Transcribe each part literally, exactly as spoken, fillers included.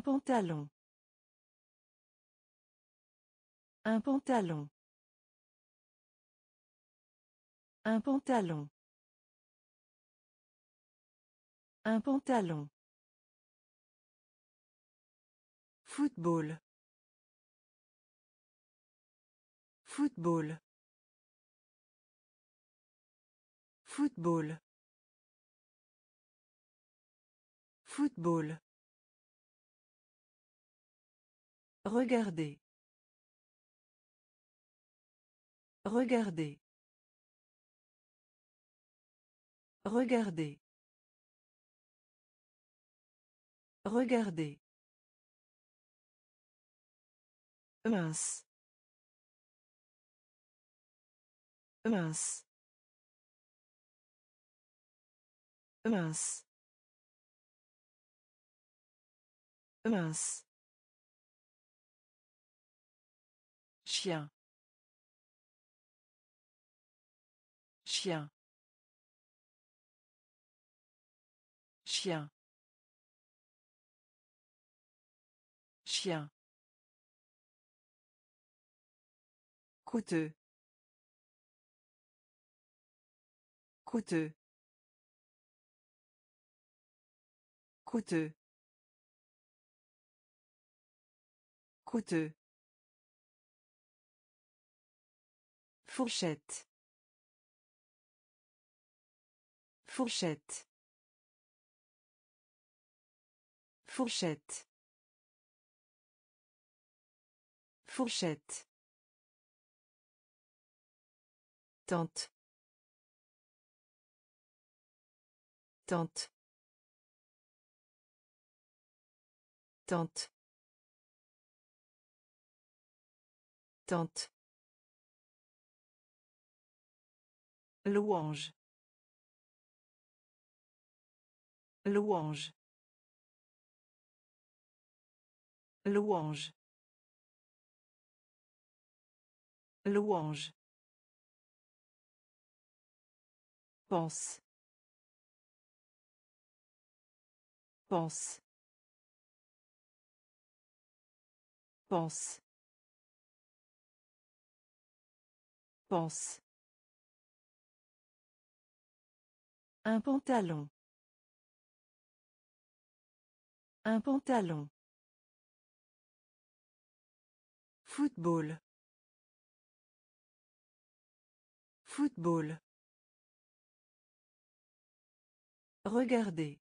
Un pantalon. Un pantalon. Un pantalon. Un pantalon. Football. Football. Football. Football. Regardez. Regardez. Regardez. Regardez. Mince. Mince. Mince. Mince. Chien. Chien. Chien. Chien. Coûteux. Coûteux. Coûteux. Coûteux. Fourchette. Fourchette. Fourchette. Fourchette. Tente. Tente. Tente. Tente. Louange. Louange. Louange. Louange. Pense. Pense. Pense. Pense. Un pantalon. Un pantalon. Football. Football. Regardez.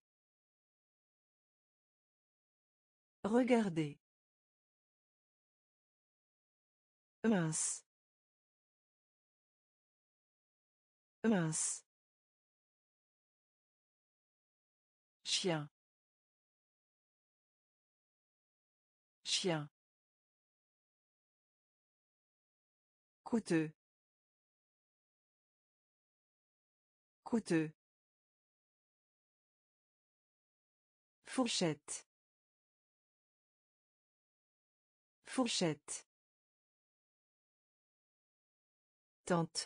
Regardez. Mince. Mince. Chien. Chien. Coûteux. Coûteux. Fourchette. Fourchette. Tente.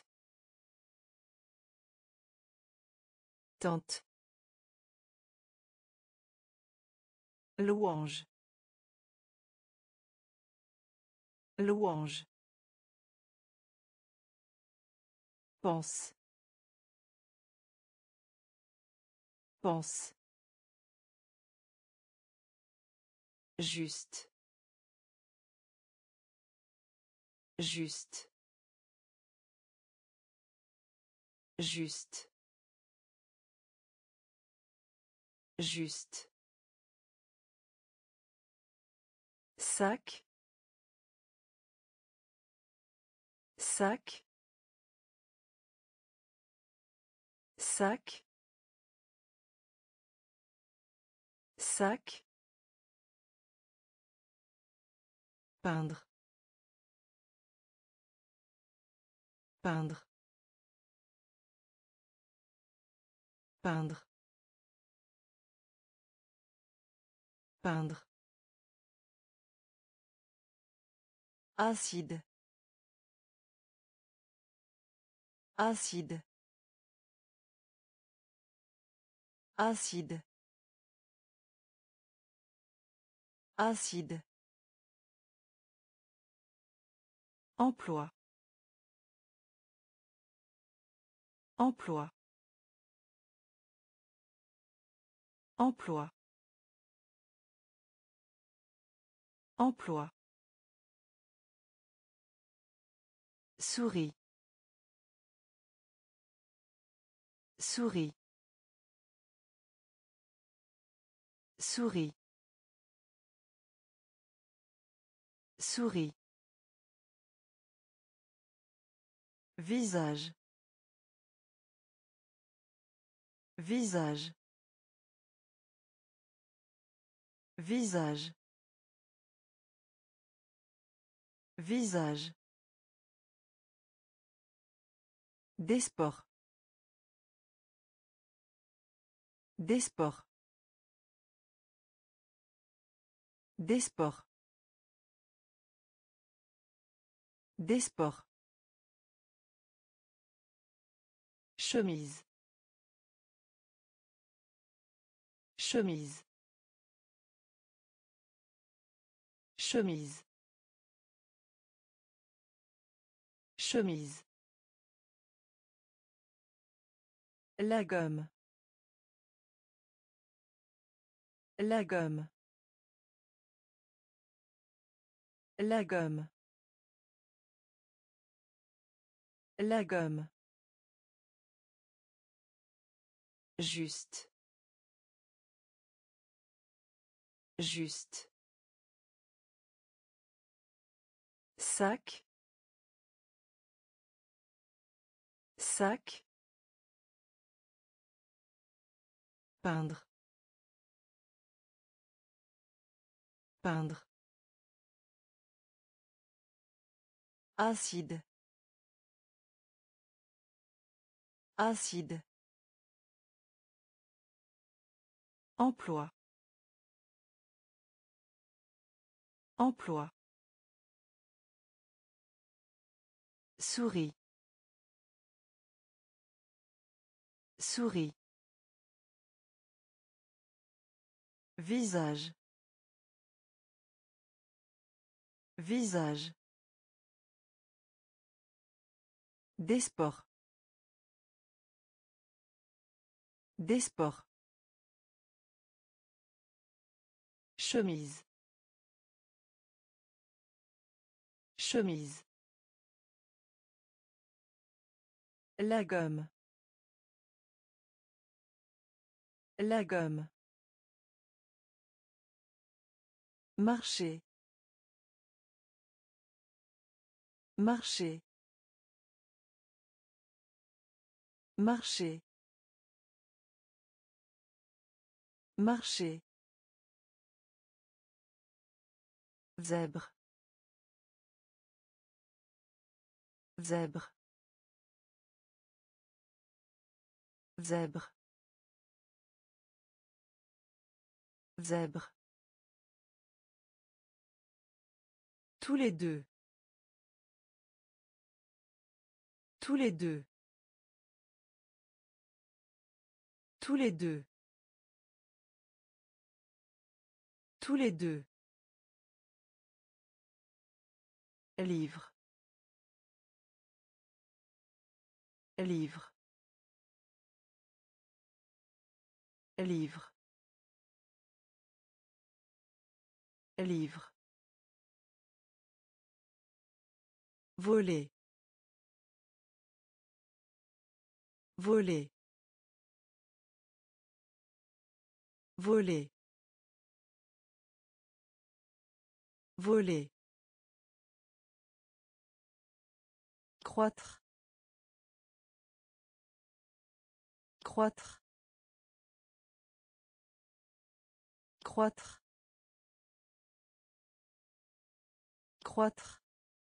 Tente. Louange. Louange. Pense. Pense. Juste. Juste. Juste. Juste. Sac. Sac. Sac. Sac. Peindre. Peindre. Peindre. Peindre. Acide. Acide. Acide. Acide. Emploi. Emploi. Emploi. Emploi. Souris. Souris. Souris. Souris. Visage. Visage. Visage. Visage. Des sports. Des sports. Des sports. Des sports. Chemise. Chemise. Chemise. Chemise. La gomme. La gomme. La gomme. La gomme. Juste. Juste. Sac. Sac. Peindre. Peindre. Acide. Acide. Emploi. Emploi. Souris. Souris. Visage. Visage. Des sports. Des sports. Chemise. Chemise. La gomme. La gomme. Marcher. Marcher. Marcher. Marcher. Zèbre. Zèbre. Zèbre. Zèbre. Tous les deux. Tous les deux. Tous les deux. Tous les deux. Livre. Livre. Livre. Livre. Voler. Voler. Voler. Voler. Croître. Croître. Croître. Croître.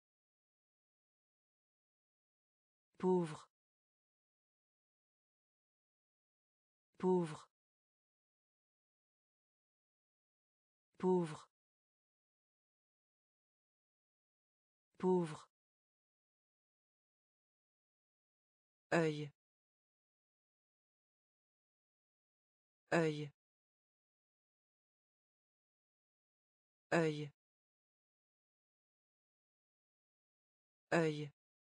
Pauvre. Pauvre. Pauvre. Pauvre. Œil. Œil. œil, œil,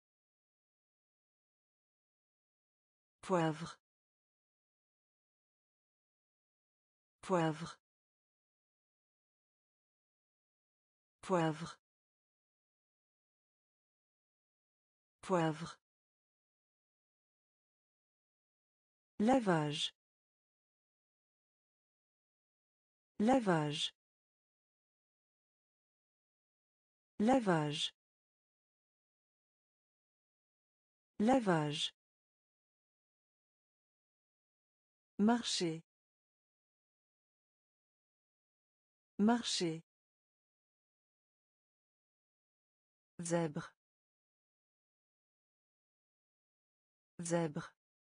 poivre, poivre, poivre, poivre, lavage, lavage, lavage, lavage, marcher, marcher, zèbre, zèbre,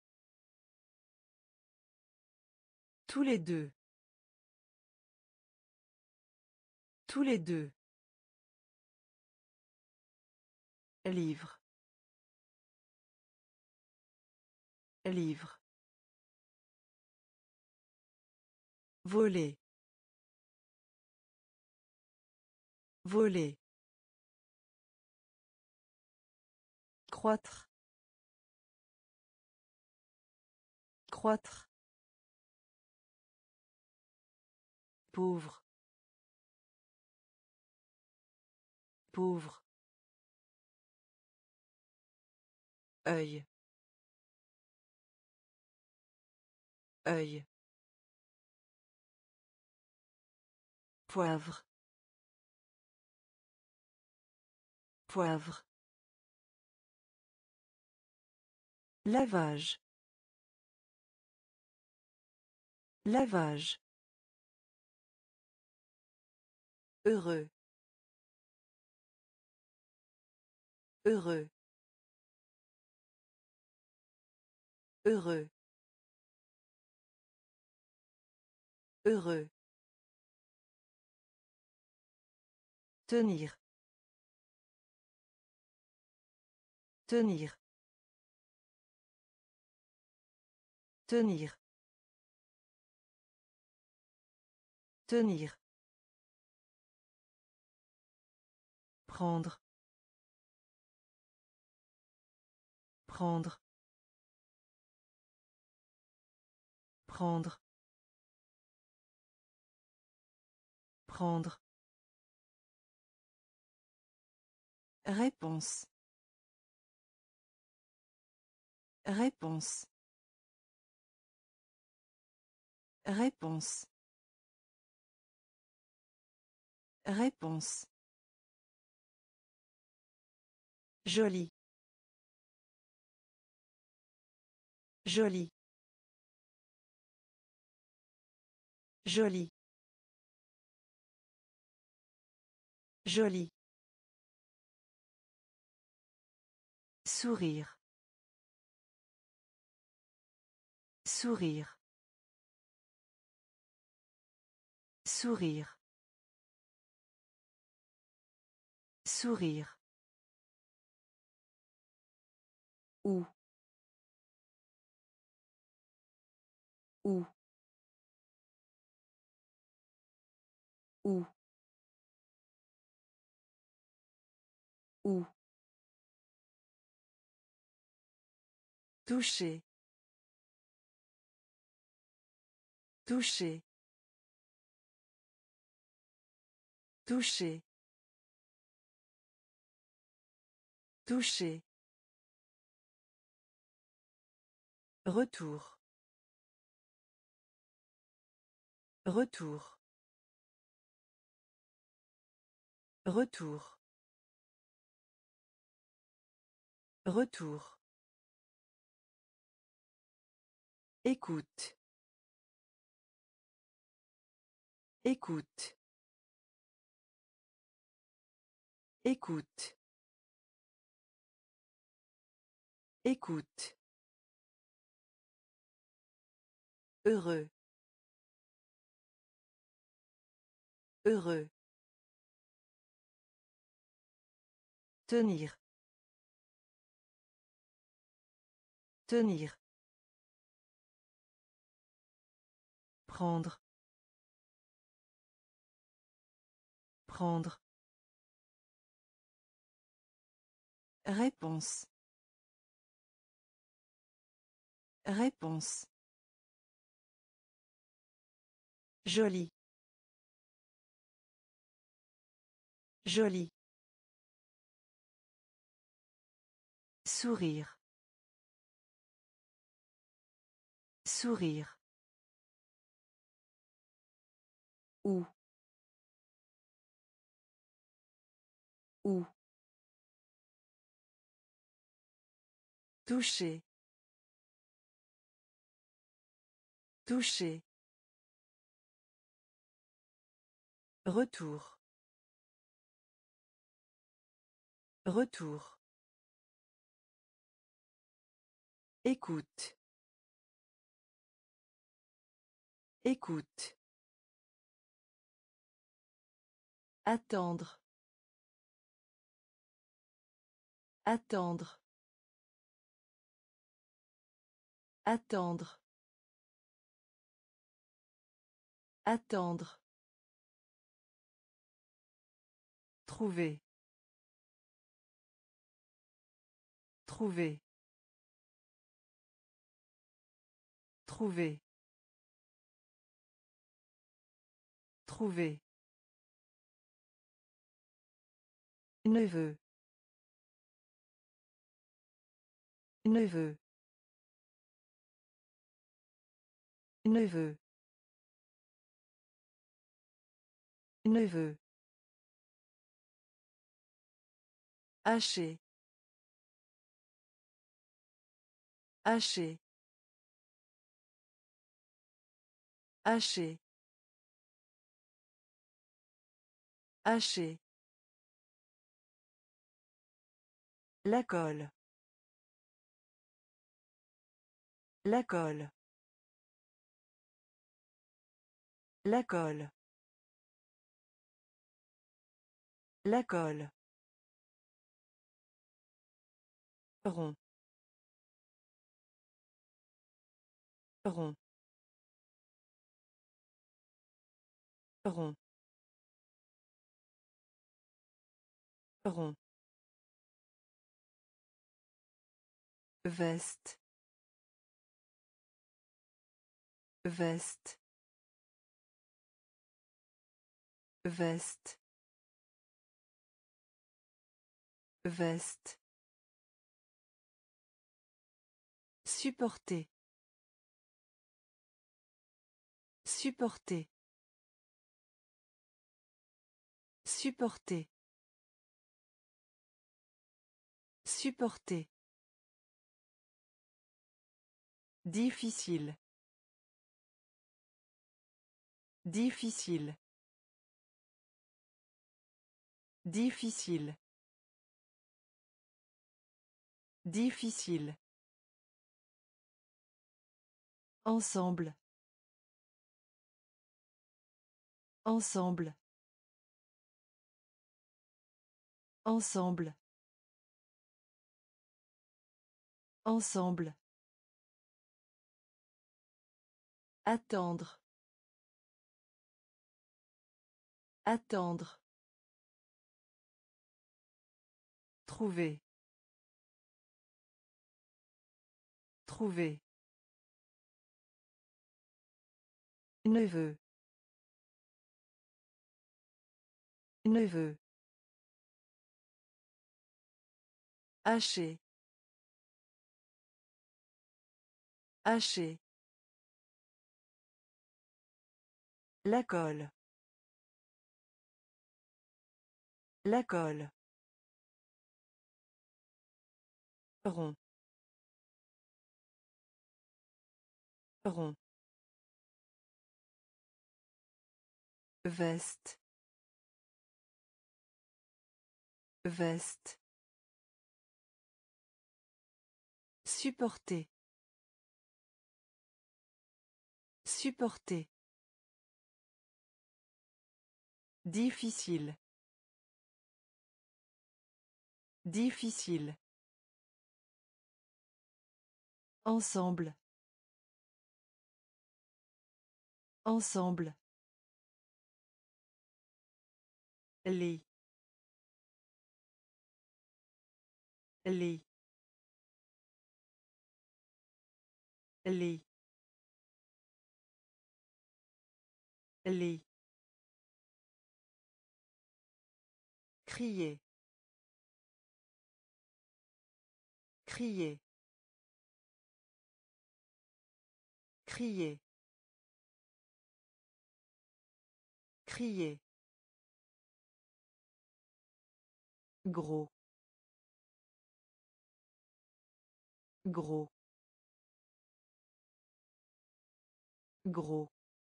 tous les deux, tous les deux, livre, livre, voler, voler, croître, croître, pauvre, pauvre, œil, œil, poivre, poivre, lavage, lavage, heureux, heureux, heureux, heureux, tenir, tenir, tenir, tenir, prendre, prendre, prendre, prendre, réponse, réponse, réponse, réponse, joli, joli, joli, joli, sourire, sourire, sourire, sourire, ou, ou, ou, ou, toucher, toucher, toucher, toucher, retour, retour, retour, retour, écoute, écoute, écoute, écoute, heureux, heureux, tenir, tenir, prendre, Prendre. Réponse. Réponse. Joli. Joli. Sourire. Sourire. Où. Où. Toucher. Toucher. Retour. Retour. Écoute. Écoute. Attendre. Attendre. Attendre. Attendre. Trouver. Trouver. Trouver. Trouver. Neveu. Neveu. Neveu. Neveu. Hacher. Hacher. Hacher. Hacher. La colle. La colle. La colle. La colle. Rond. Rond. Rond. Rond. Veste. Veste. Veste. Veste. Supporter. Supporter. Supporter. Supporter. Difficile. Difficile. Difficile. Difficile. Ensemble. Ensemble. Ensemble. Ensemble. Attendre. Attendre. Trouver. Trouver. Neveu. Neveu. Hacher. Hacher. La colle. La colle. Rond. Rond. Veste. Veste. Supporter. Supporter. Difficile. Difficile. Ensemble. Ensemble. lit lit lit lit crier crier crier crier gros gros gros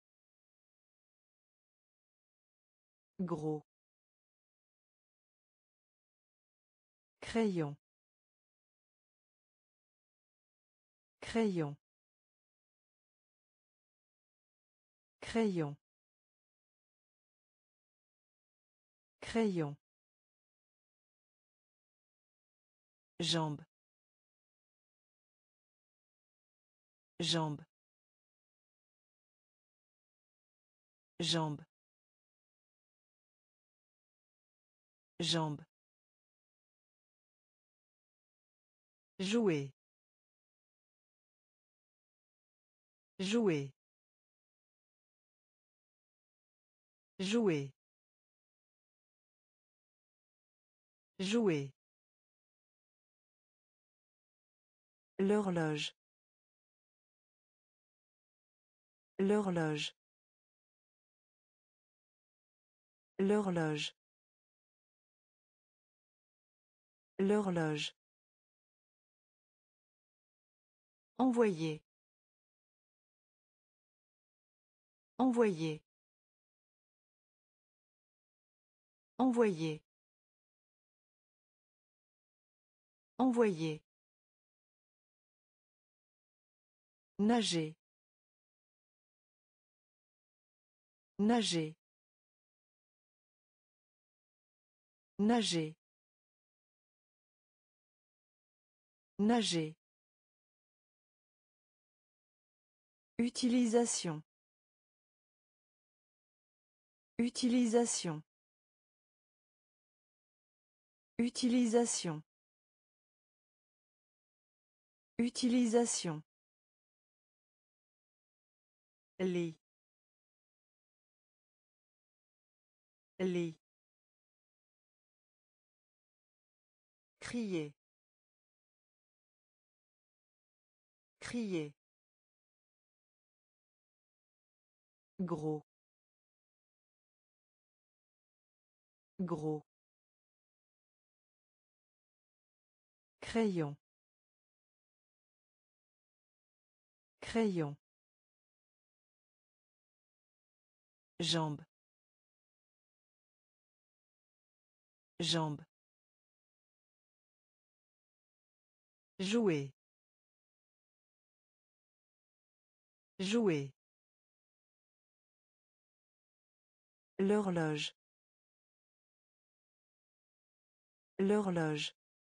gros crayon crayon crayon crayon jambe jambe jambe jambe jouer jouer jouer jouer l'horloge l'horloge l'horloge l'horloge envoyer envoyer envoyer envoyer nager nager nager nager utilisation utilisation utilisation utilisation lit lit crier crier gros gros crayon crayon jambe jambe jouer jouer l'horloge l'horloge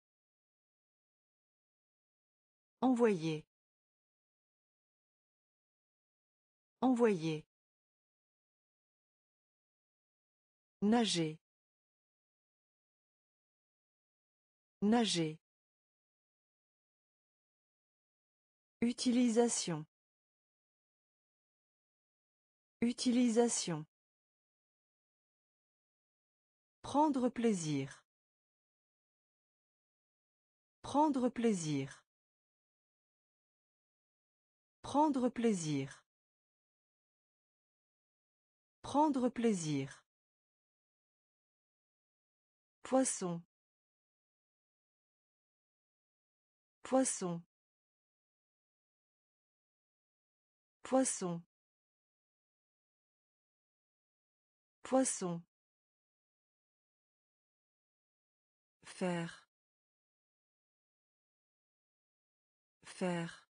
envoyer envoyer nager nager utilisation utilisation prendre plaisir prendre plaisir prendre plaisir prendre plaisir poisson poisson poisson poisson faire faire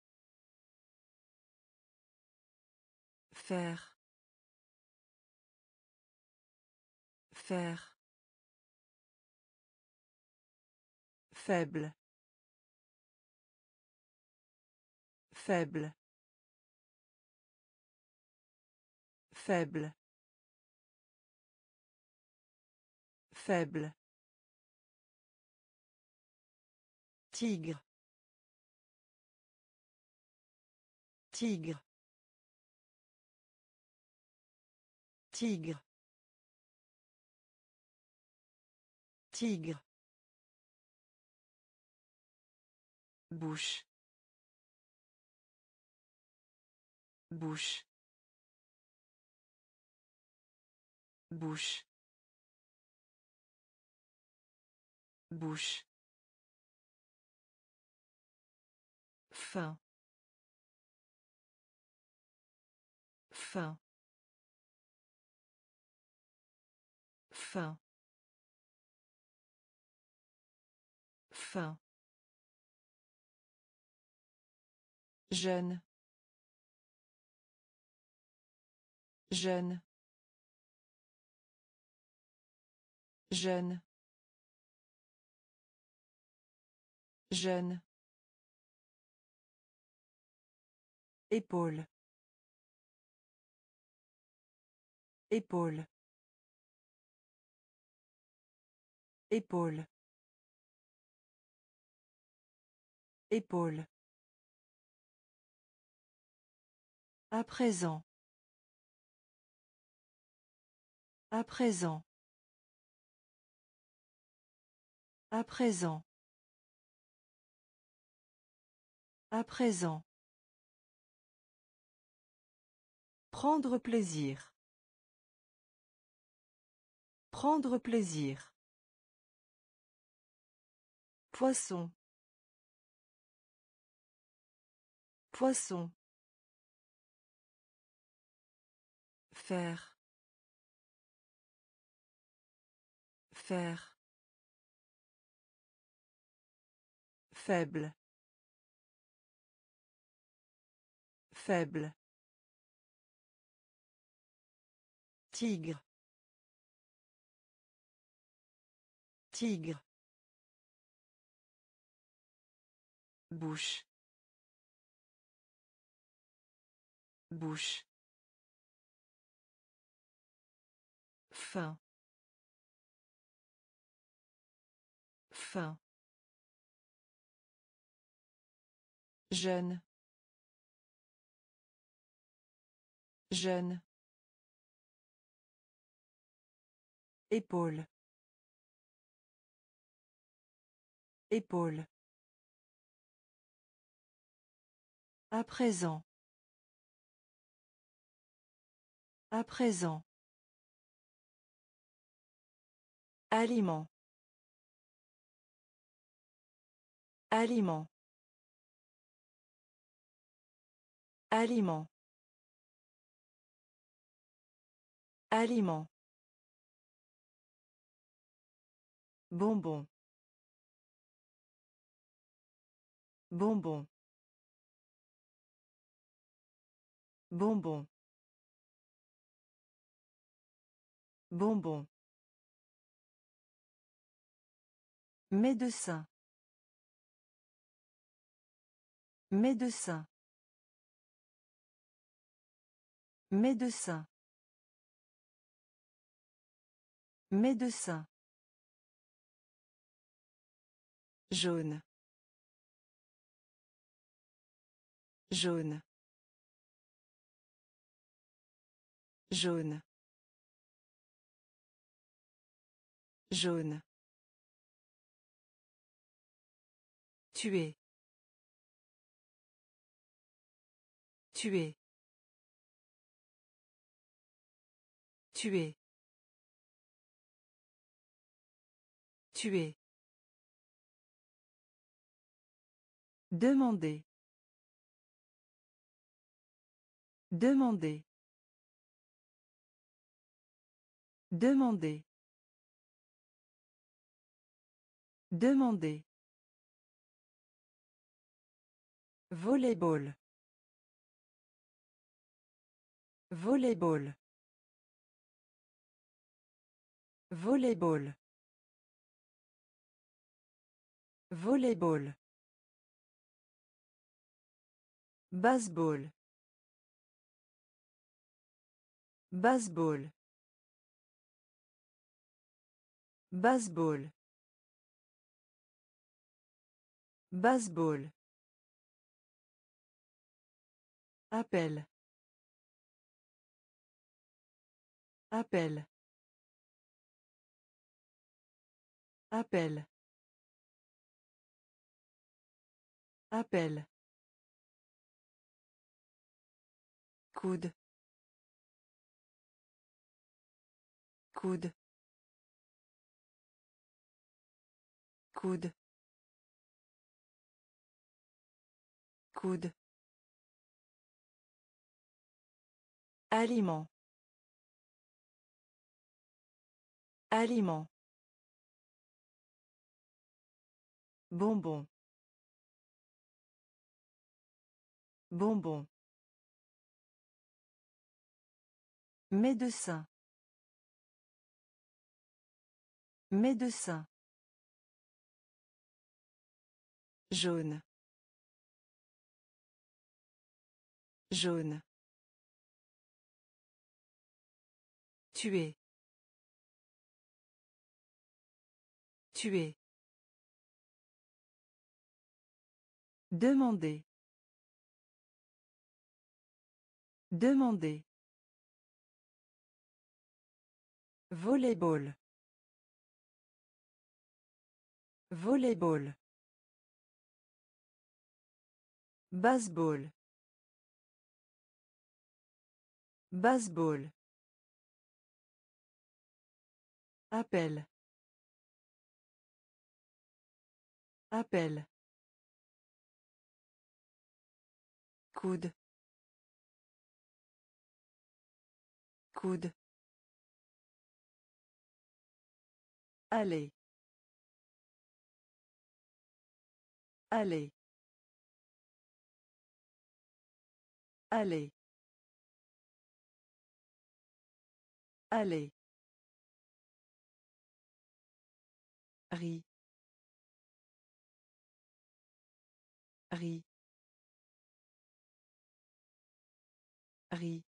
faire faire faible faible faible Faible. Tigre. Tigre. Tigre. Tigre. Bouche. Bouche. Bouche. Bouche. Fin. Fin. Fin. Fin. Jeune. Jeune. Jeune. Jeune. Épaule. Épaule. Épaule. Épaule. À présent. À présent. À présent. À présent. Prendre plaisir. Prendre plaisir. Poisson. Poisson. Faire. Faire. Faible. Faible. Tigre. Tigre. Bouche. Bouche. Fin. Fin. Jeune. Jeune. Épaule. Épaule. À présent. À présent. Aliment. Aliment. Aliment. Aliment. Bonbon. Bonbon. Bonbon. Bonbon. Médecin. Médecin. Médecin. Médecin. Jaune. Jaune. Jaune. Jaune. Tuer. Tuer. Tuer. Tuer. Demander. Demander. Demander. Demander. Volleyball. Volleyball. Volleyball. Volleyball. Baseball. Baseball. Baseball. Baseball. Appel. Appel. Appel. Appel. Coude. Coude. Coude. Coude. Aliment. Aliment. Bonbon. Bonbon. Médecin. Médecin. Jaune. Jaune. Tuer. Tuer. Demander. Demander. Volleyball. Volleyball. Baseball. Baseball. Appel. Appel. Coude. Coude. Aller. Aller. Aller. Aller. Riz. Riz. Riz.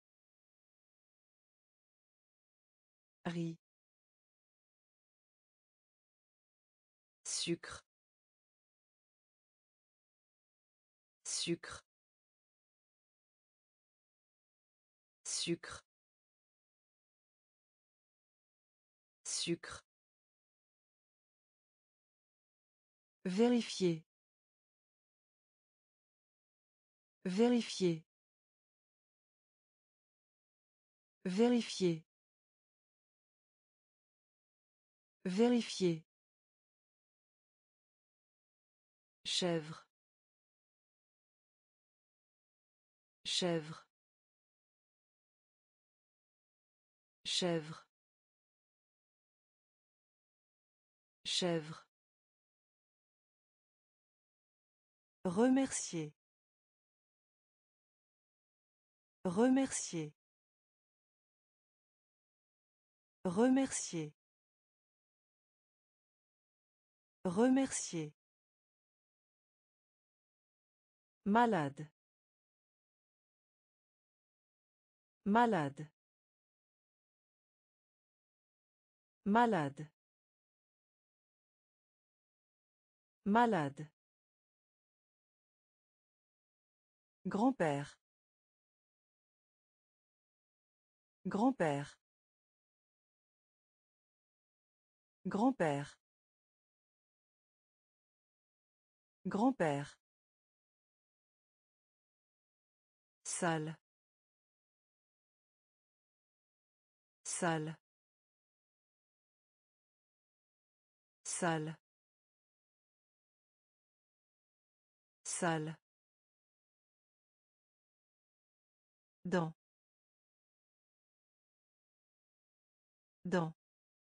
Riz. Sucre. Sucre. Sucre. Sucre. Vérifier. Vérifier. Vérifier. Vérifier. Chèvre. Chèvre. Chèvre. Chèvre. Remercier. Remercier. Remercier. Remercier. Malade. Malade. Malade. Malade. Grand-père. Grand-père. Grand-père. Grand-père. Salle. Salle. Salle. Salle. Dans. Dans.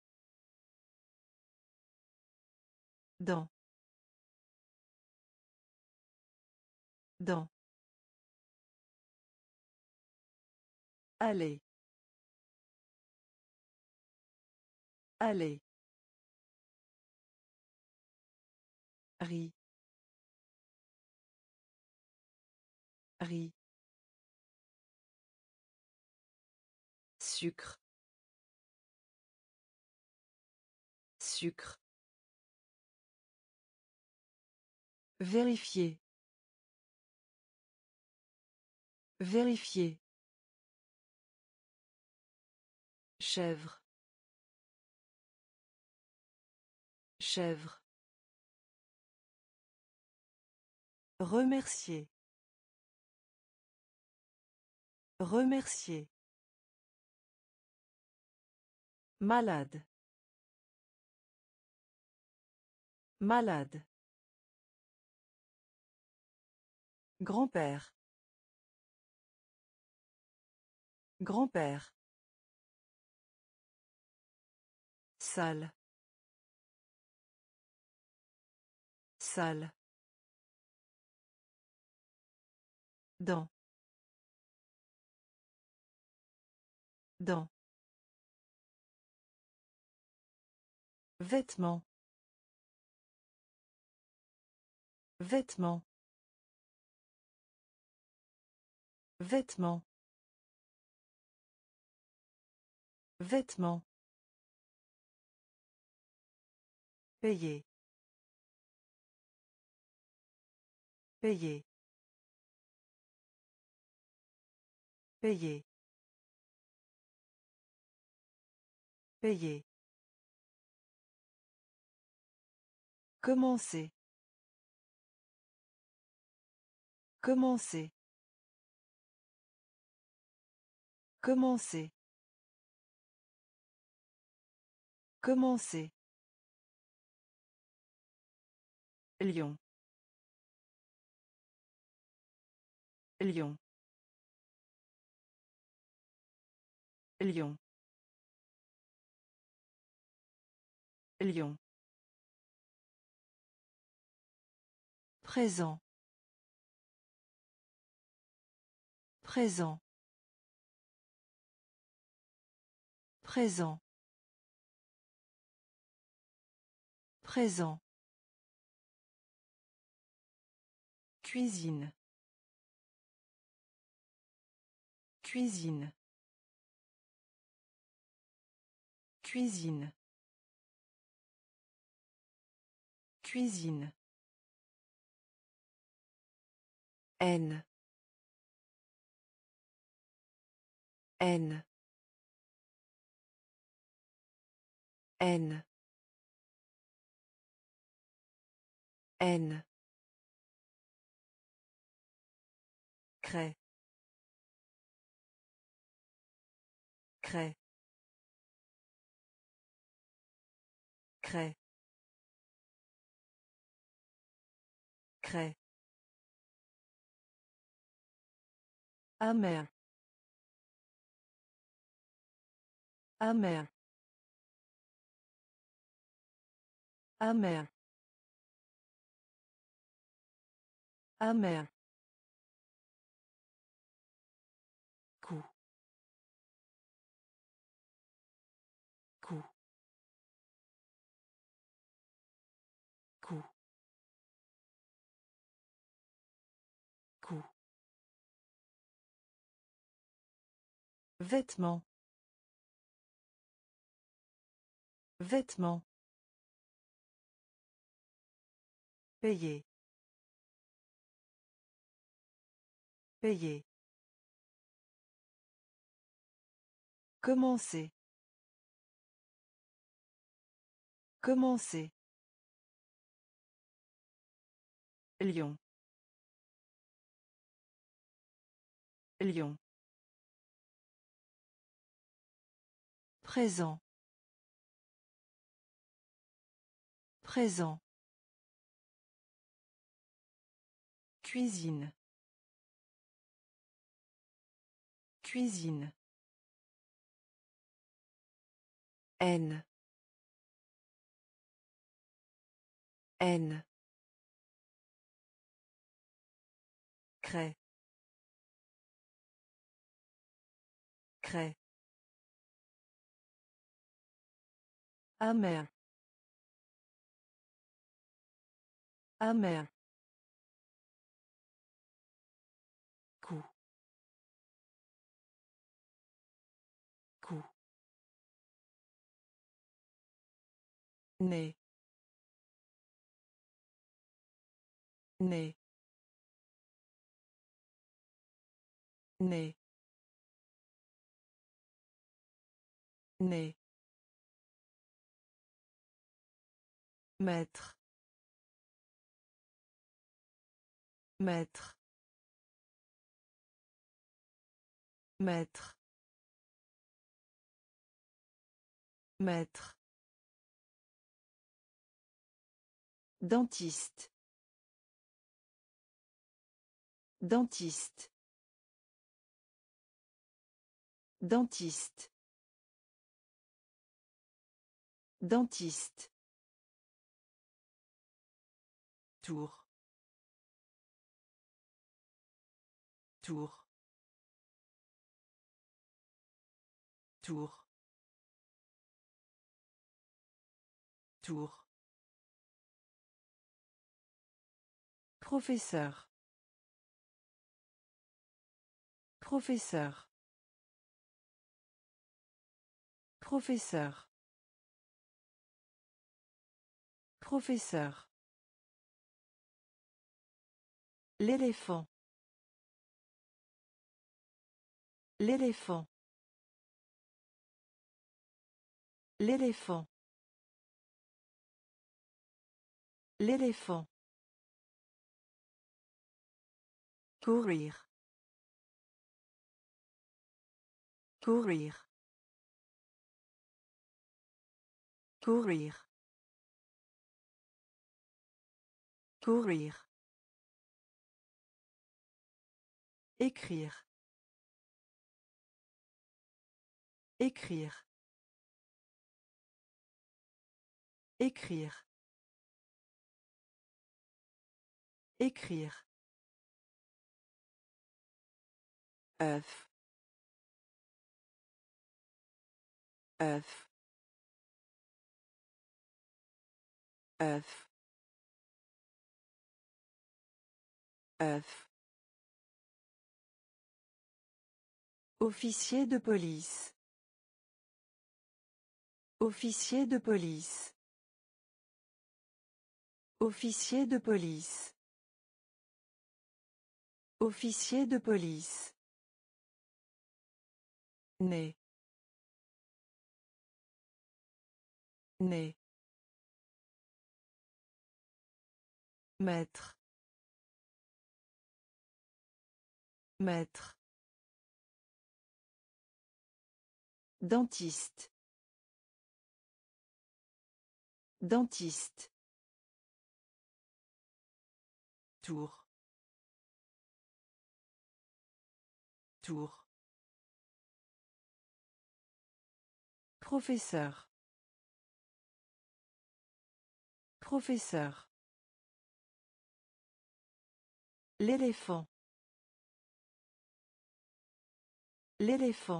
Dans. Dans. Aller. Aller. Riz. Riz. Sucre. Sucre. Vérifier. Vérifier. Chèvre. Chèvre. Remercier. Remercier. Malade. Malade. Grand-père. Grand-père. Salle. Salle. Dans. Dans. Vêtements. Vêtements. Vêtements. Vêtements. Payer. Payer. Payer. Payer. Commencer. Commencer. Commencer. Commencer. Lion. Lion. Lion. Lion. Présent. Présent. Présent. Présent. Cuisine. Cuisine. Cuisine. Cuisine. Haine. Haine. Haine. Haine. Craie. Craie. Craie. Craie. Amer. Amer. Amer. Amer. Coup. Coup. Coup. Coup. Vêtements. Vêtements. Payer. Payer. Commencer. Commencer. Lion. Lion. Présent. Présent. Cuisine. Cuisine. Haine. Haine. Craie. Craie. Amer. Amer. Coup. Coup. Né. Né. Né. Né. Maître. Maître. Maître. Maître. Dentiste. Dentiste. Dentiste. Dentiste. Tour. Tour. Tour. Tour. Professeur. Professeur. Professeur. Professeur. L'éléphant. L'éléphant. L'éléphant. L'éléphant. Courir. Courir. Courir. Courir. Écrire. Écrire. Écrire. Écrire. œuf, œuf, œuf, œuf. Officier de police. Officier de police. Officier de police. Officier de police. Né. Né. Maître. Maître. Dentiste. Dentiste. Tour. Tour. Professeur. Professeur. L'éléphant. L'éléphant.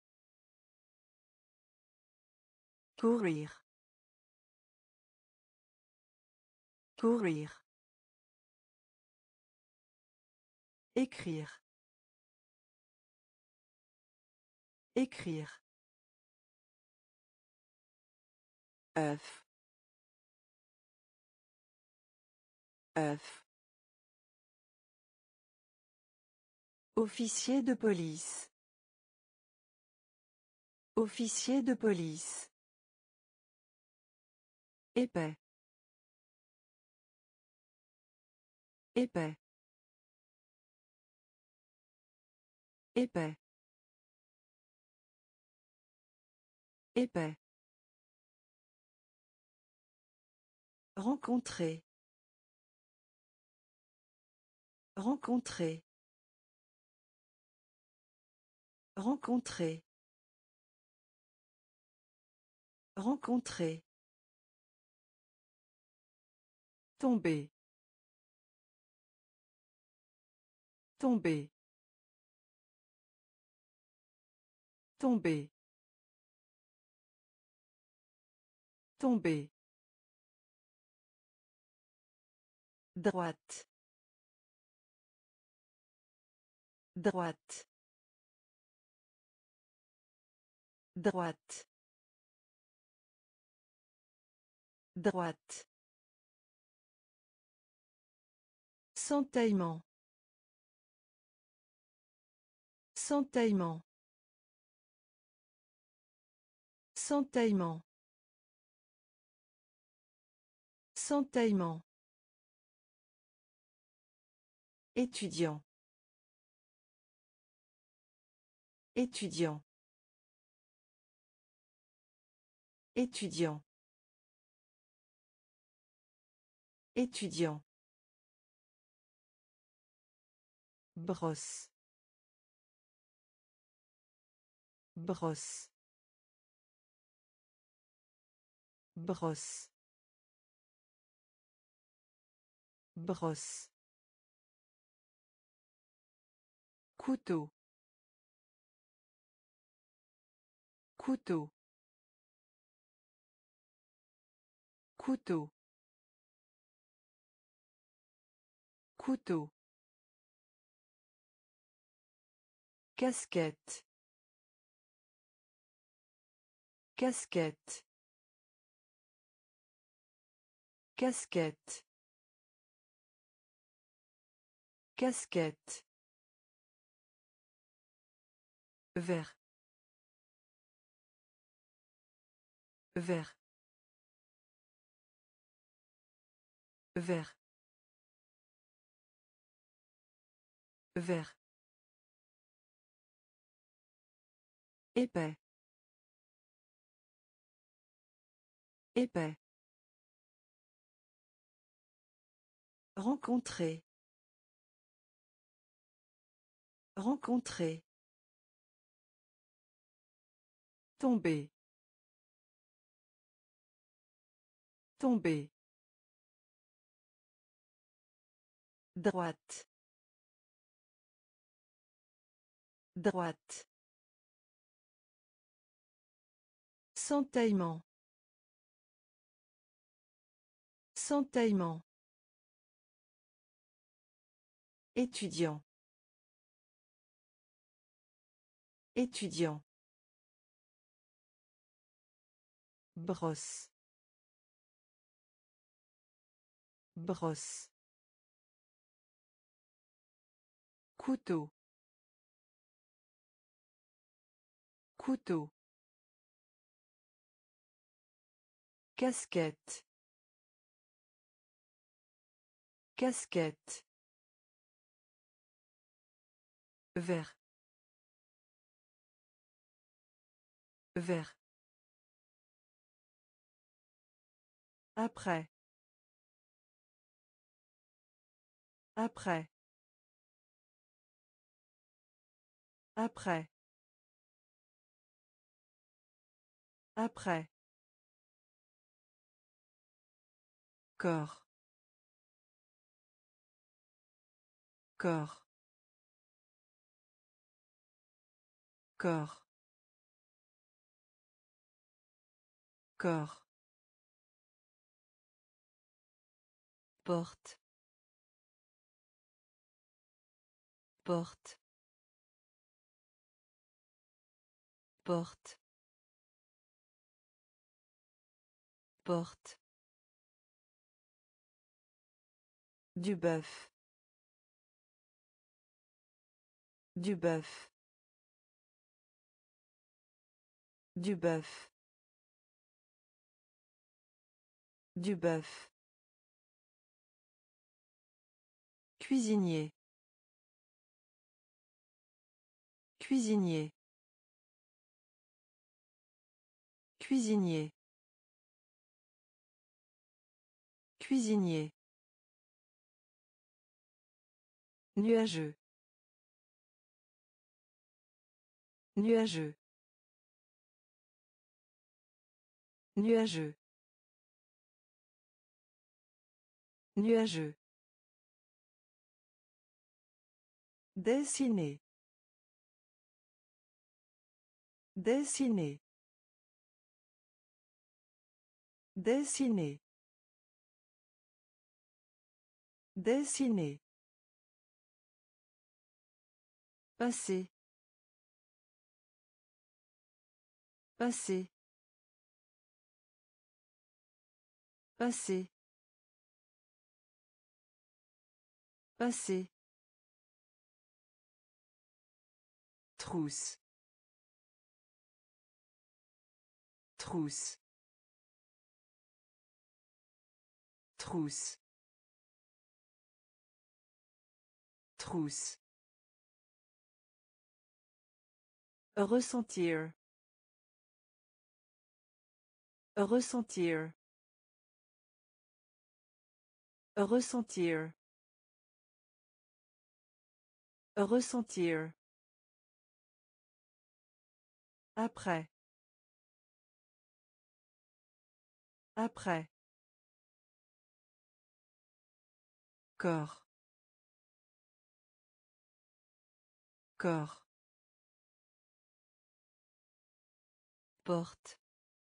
Courir. Courir. Écrire. Écrire. œuf, œuf. Officier de police. Officier de police. Épais. Épais. Épais. Épais. Rencontrer. Rencontrer. Rencontrer. Rencontrer. Tomber. Tomber. Tomber. Tomber. Droite. Droite. Droite. Droite. S'entaillement. S'entaillement. S'entaillement. S'entaillement. Étudiant. Étudiant. Étudiant. Étudiant. Brosse. Brosse. Brosse. Brosse. Couteau. Couteau. Couteau. Couteau. Casquette. Casquette. Casquette. Casquette. Vert. Vert. Vert. Vert. Épais. Épais. Rencontrer. Rencontrer. Tomber. Tomber. Droite. Droite. S'entaillement. S'entaillement. Étudiant. Étudiant. Brosse. Brosse. Couteau. Couteau. Casquette. Casquette. Vert. Vert. Après. Après. Après. Après. Corps. Corps. Corps. Corps. Porte. Porte. Porte. Porte. Du bœuf. Du bœuf. Du bœuf. Du bœuf. Cuisinier. Cuisinier. Cuisinier. Cuisinier. Nuageux. Nuageux. Nuageux. Nuageux. Dessiner. Dessiner. Dessiner. Dessiner. Passer. Passer. Passé. Passé. Trousse. Trousse. Trousse. Trousse. Ressentir. Ressentir. Ressentir. Ressentir. Après. Après. Corps. Corps. Porte.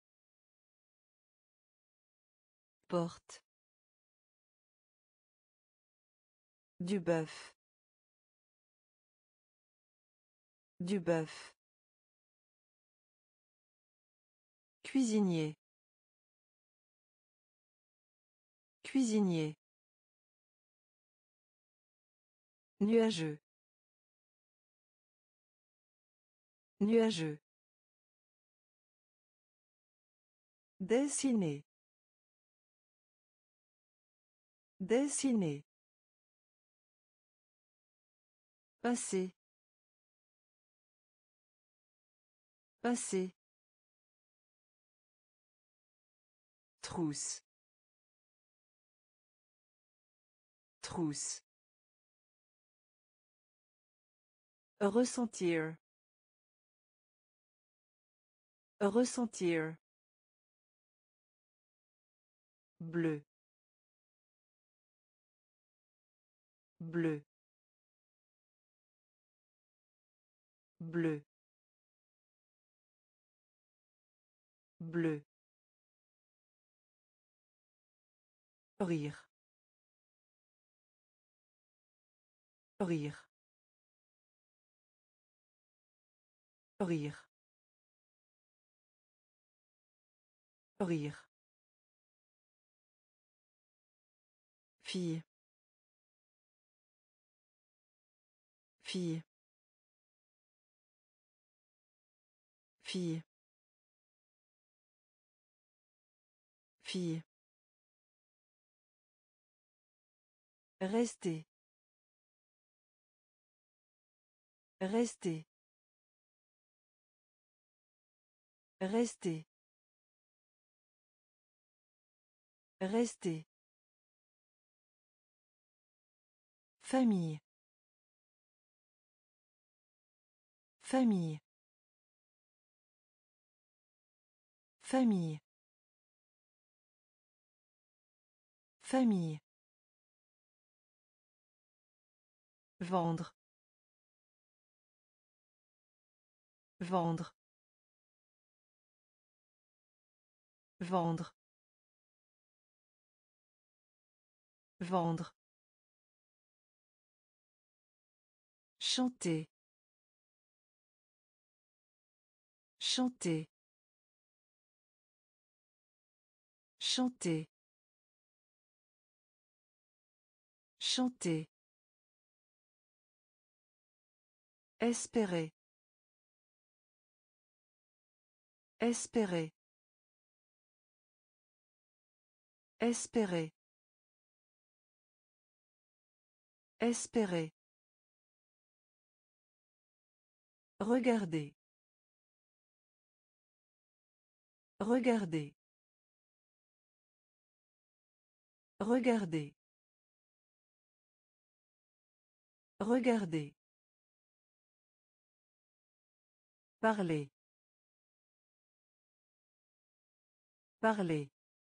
Porte. Du bœuf. Du bœuf. Cuisinier. Cuisinier. Nuageux. Nuageux. Dessiner. Dessiner. Passé. Passé. Trousse. Trousse. Ressentir. Ressentir. Bleu. Bleu. Bleu. Bleu. Rire. Rire. Rire. Rire. Fille. Fille. Fille. Fille. Rester. Rester. Rester. Rester. Famille. Famille. Famille. Famille. Vendre. Vendre. Vendre. Vendre. Chanter. Chanter. Chanter. Chanter. Espérer. Espérer. Espérer. Espérer. Regardez. Regardez. Regardez. Regardez. Parler. Parler.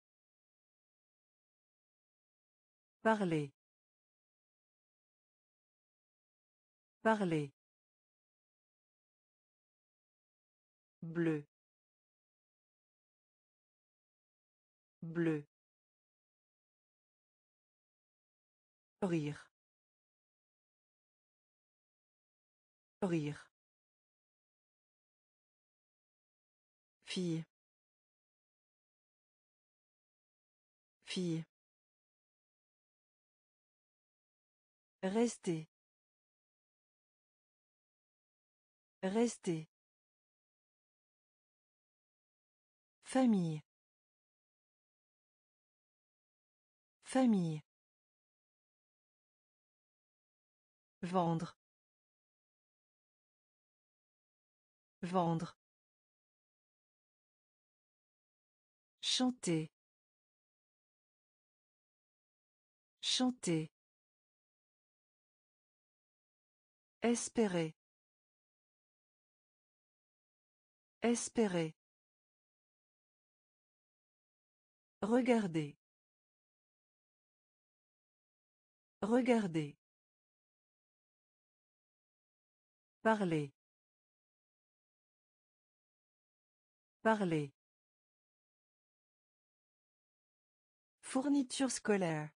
Parler. Parler. Bleu. Bleu. Rire. Rire. Fille. Fille. Rester. Rester. Famille. Famille. Vendre. Vendre. Chanter. Chanter. Espérer. Espérer. Regarder. Regarder. Parler. Parler. Fourniture scolaire.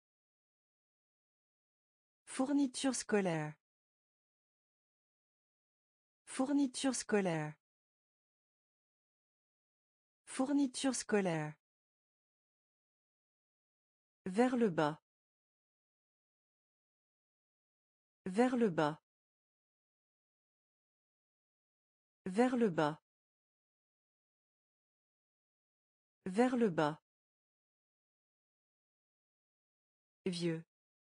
Fourniture scolaire. Fourniture scolaire. Fourniture scolaire. Vers le bas. Vers le bas. Vers le bas. Vers le bas. Vieux.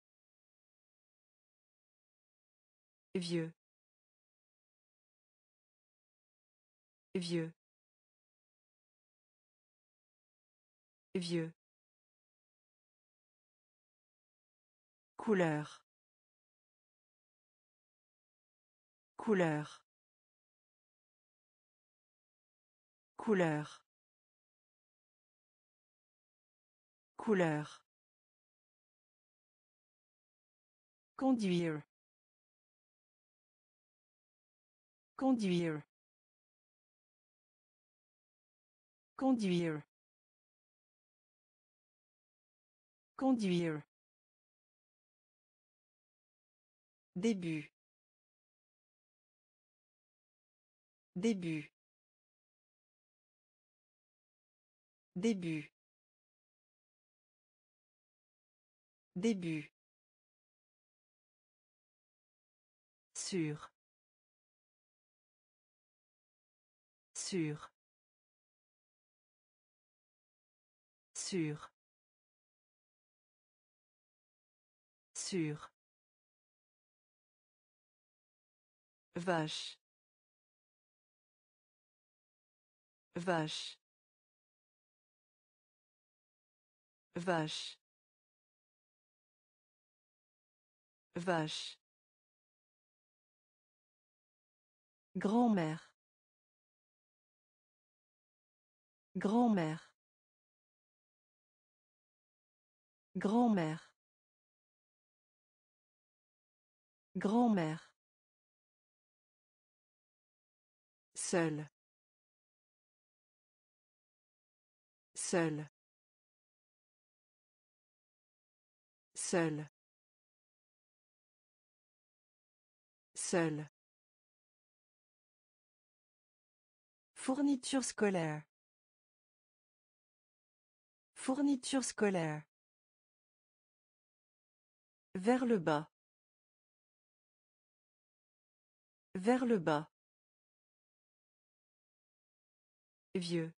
Vieux. Vieux. Vieux. Couleur. Couleur. Couleur. Couleur. Conduire. Conduire. Conduire. Conduire. Début. Début. Début. Début. Sûr. Sûr. Sûr. Sûr. Vache. Vache. Vache. Vache. Grand-mère. Grand-mère. Grand-mère. Grand-mère. Seul. Seul. Seul. Seul. Fourniture scolaire. Fourniture scolaire. Vers le bas. Vers le bas. Vieux.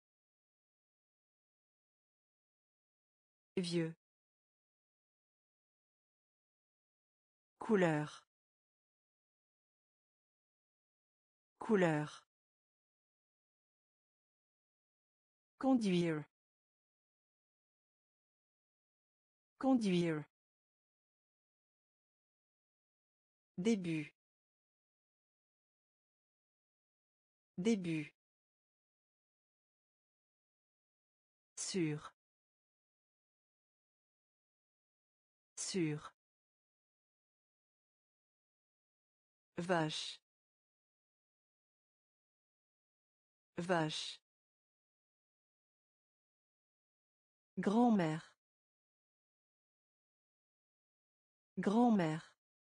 Vieux. Couleur. Couleur. Conduire. Conduire. Début. Début. Sûr. Sûr. Vache. Vache. Grand-mère. Grand-mère.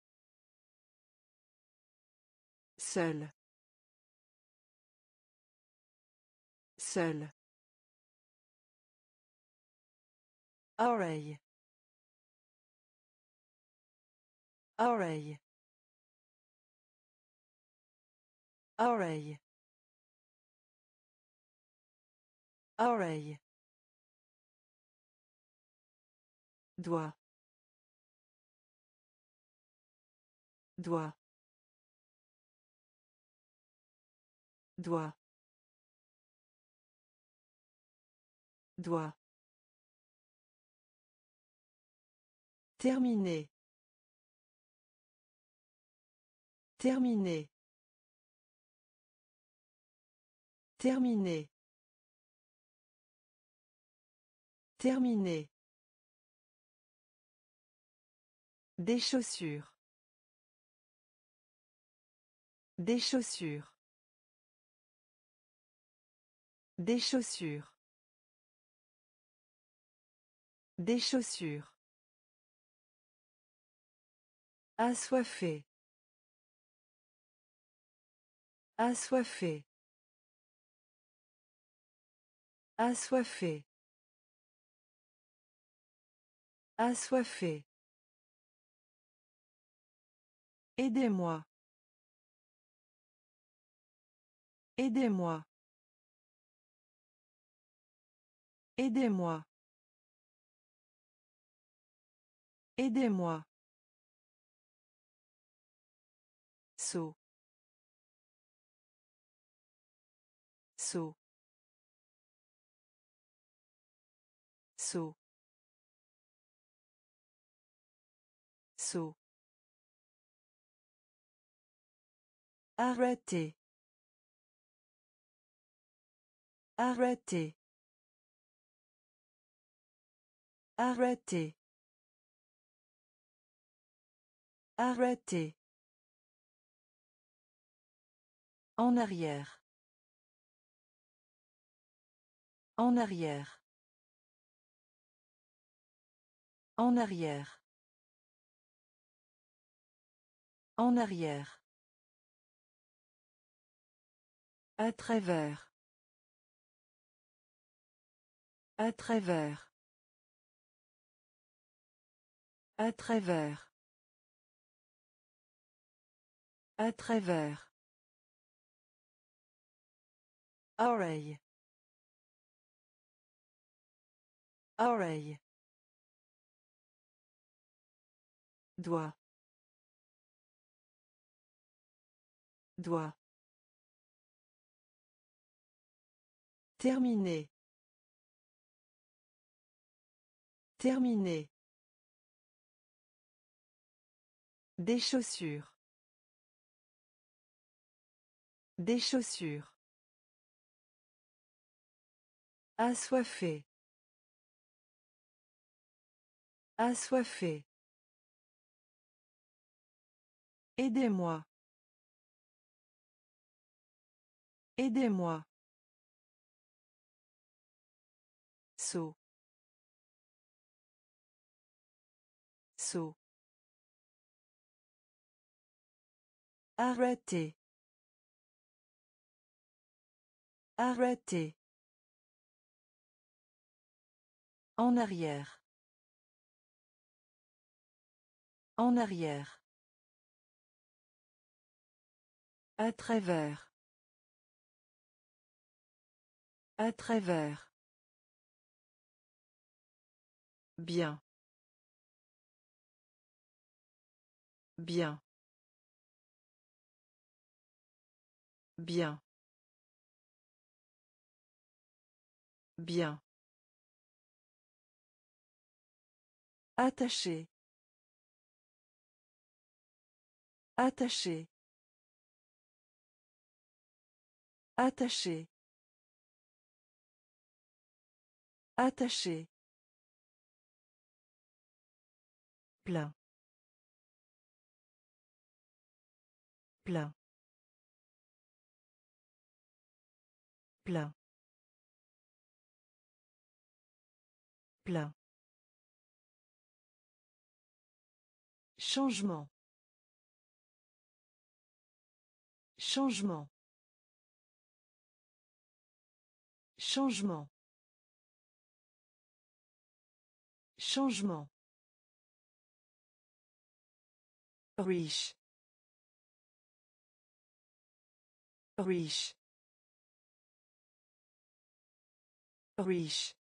Seul. Seul. Oreille. Oreille. Oreille. Oreille. Doigt. Doigt. Doigt. Doigt. Terminé. Terminé. Terminé. Terminé. Des chaussures. Des chaussures. Des chaussures. Des chaussures. Assoiffé. Assoiffé. Assoiffé. Assoiffé. Aidez-moi. Aidez-moi. Aidez-moi. Aidez-moi. Saut. Saut. Saut. Saut. Arrêtez. Arrêtez. Arrêtez. Arrêtez. En arrière. En arrière. En arrière. En arrière. À travers. À travers. À travers. À travers. Oreille. Oreille. Doigt. Doigt. Terminé. Terminé. Des chaussures. Des chaussures. Assoiffé. Assoiffé. Aidez-moi. Aidez-moi. Saut. Saut. Arrêtez. Arrêtez. En arrière. En arrière. À travers. À travers. Bien. Bien. Bien. Bien. Attaché. Attaché. Attaché. Attaché. Plein. Plein. Plein. Plein. Changement. Changement. Changement. Changement. Riche. Riche. Riche.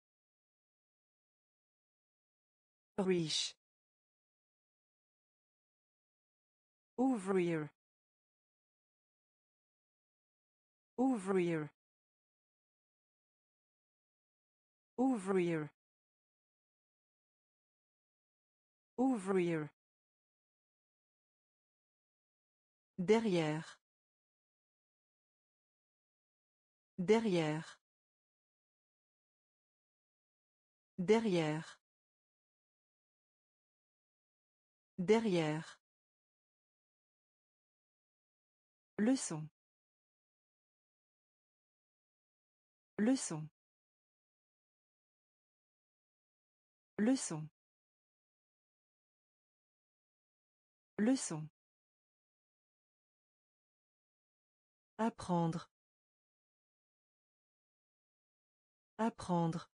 Riche. Ouvrir. Ouvrir. Ouvrir. Ouvrir. Derrière. Derrière. Derrière. Derrière. Leçon. Leçon. Leçon. Leçon. Apprendre. Apprendre.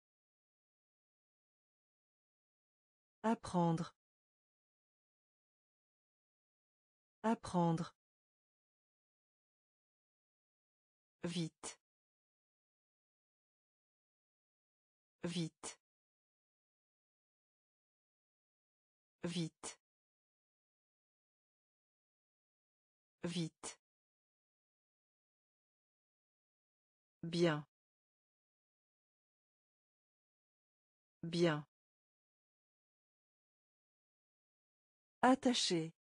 Apprendre. Apprendre. Vite. Vite. Vite. Vite. Bien. Bien. Attaché.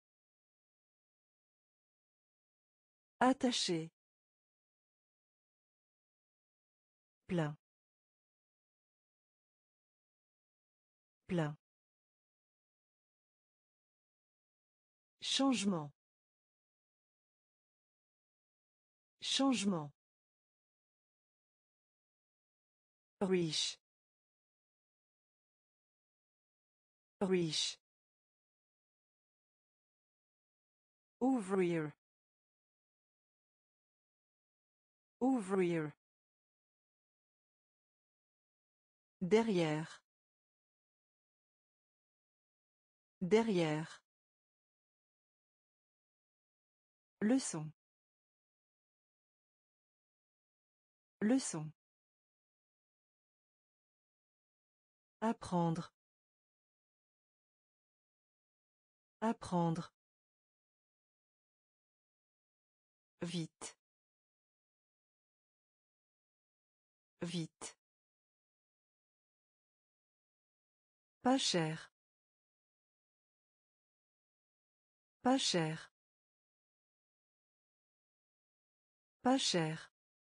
Attaché. Plein. Plein. Changement. Changement. Riche. Riche. Ouvrir. Ouvrir. Derrière. Derrière. Leçon. Leçon. Apprendre. Apprendre. Vite. Vite. Pas cher. Pas cher. Pas cher.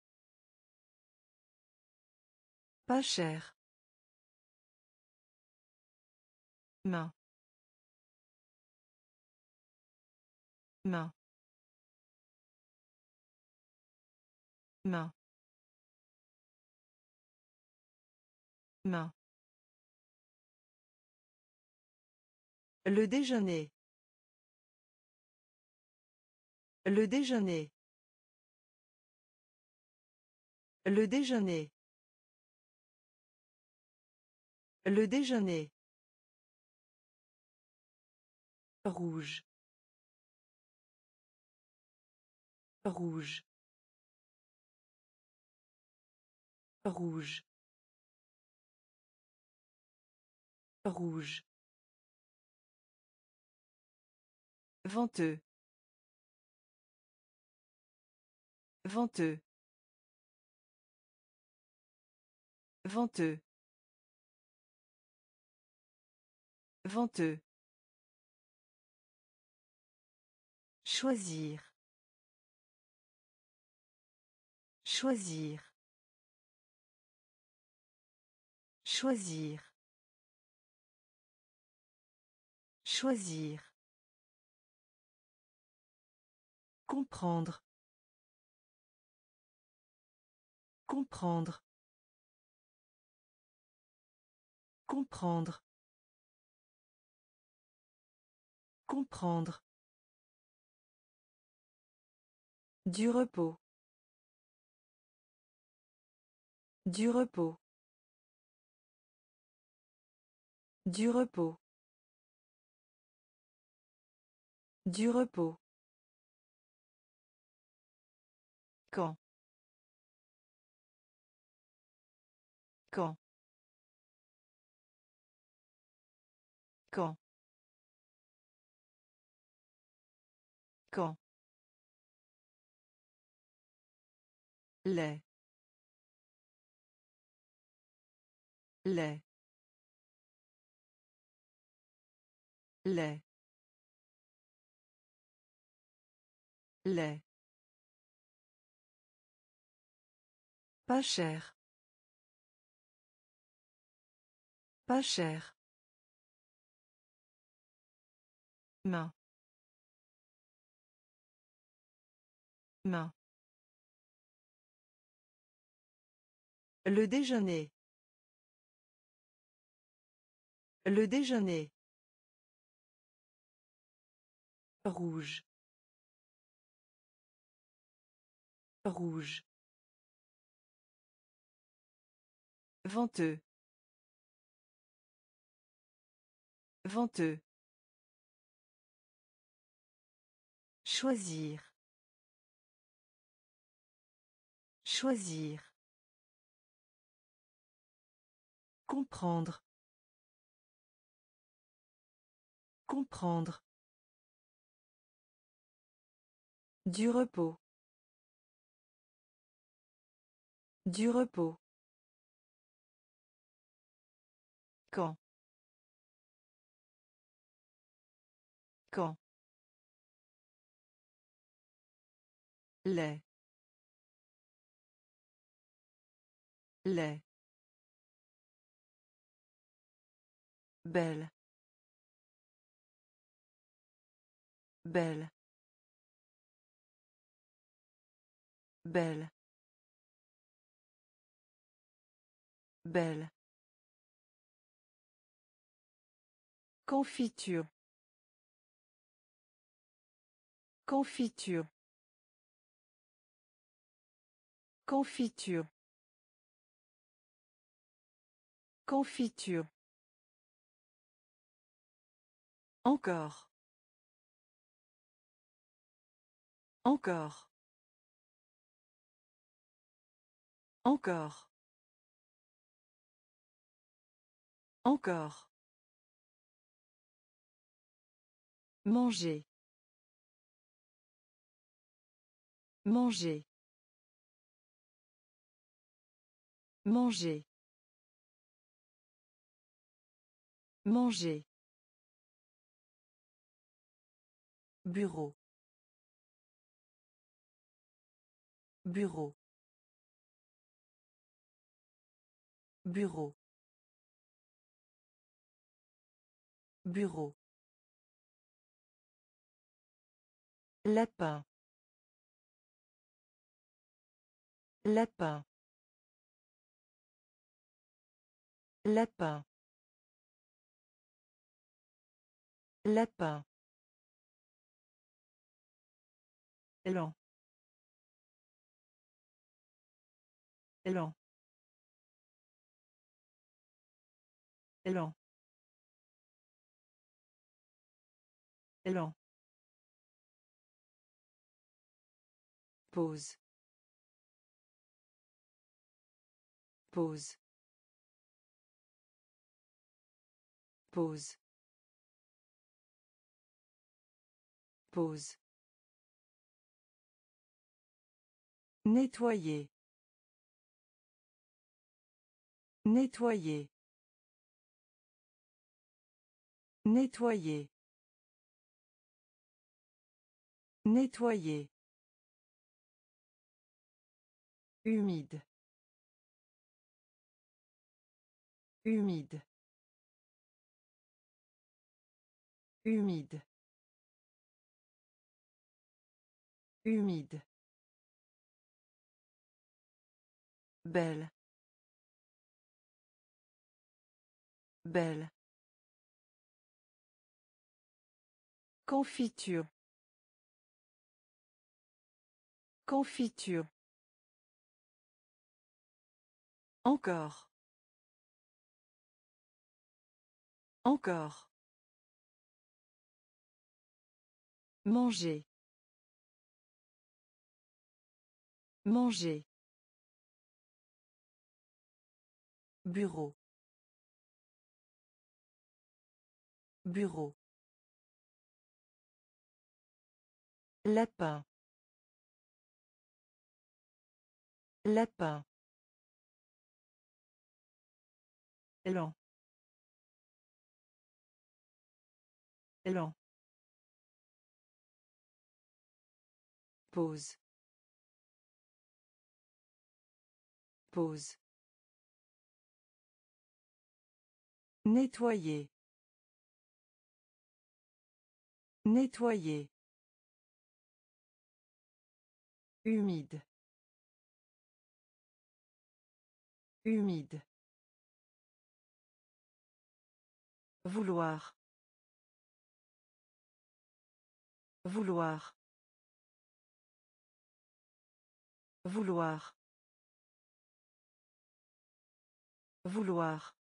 Pas cher. Main. Main. Main. Main. Le déjeuner. Le déjeuner. Le déjeuner. Le déjeuner. Rouge. Rouge. Rouge. Rouge. Venteux. Venteux. Venteux. Venteux. Choisir. Choisir. Choisir. Choisir. Comprendre. Comprendre. Comprendre. Comprendre. Du repos. Du repos. Du repos. Du repos. Quand. Quand. Quand. Quand. Lait. Lait. Lait. Lait. Pas cher. Pas cher. Main. Main. Le déjeuner. Le déjeuner. Rouge. Rouge. Venteux. Venteux. Choisir. Choisir. Comprendre. Comprendre. Du repos. Du repos. Quand. Quand. Lait. Lait. Belle. Belle. Belle. Belle. Confiture. Confiture. Confiture. Confiture. Encore. Encore. Encore. Encore. Manger. Manger. Manger. Manger. Bureau. Bureau. Bureau. Bureau. Lapin. Lapin. Lapin. Lapin. Lent. Lent. Lent. Lent. Pause. Pause. Pause. Pause. Nettoyer. Nettoyer. Nettoyer. Nettoyer. Humide. Humide. Humide. Humide. Belle. Belle. Confiture. Confiture. Encore. Encore. Manger. Manger. Bureau. Bureau. Lapin. Lapin. Lent. Lent. Pause. Pause. Nettoyer. Nettoyer. Humide. Humide. Vouloir. Vouloir. Vouloir. Vouloir.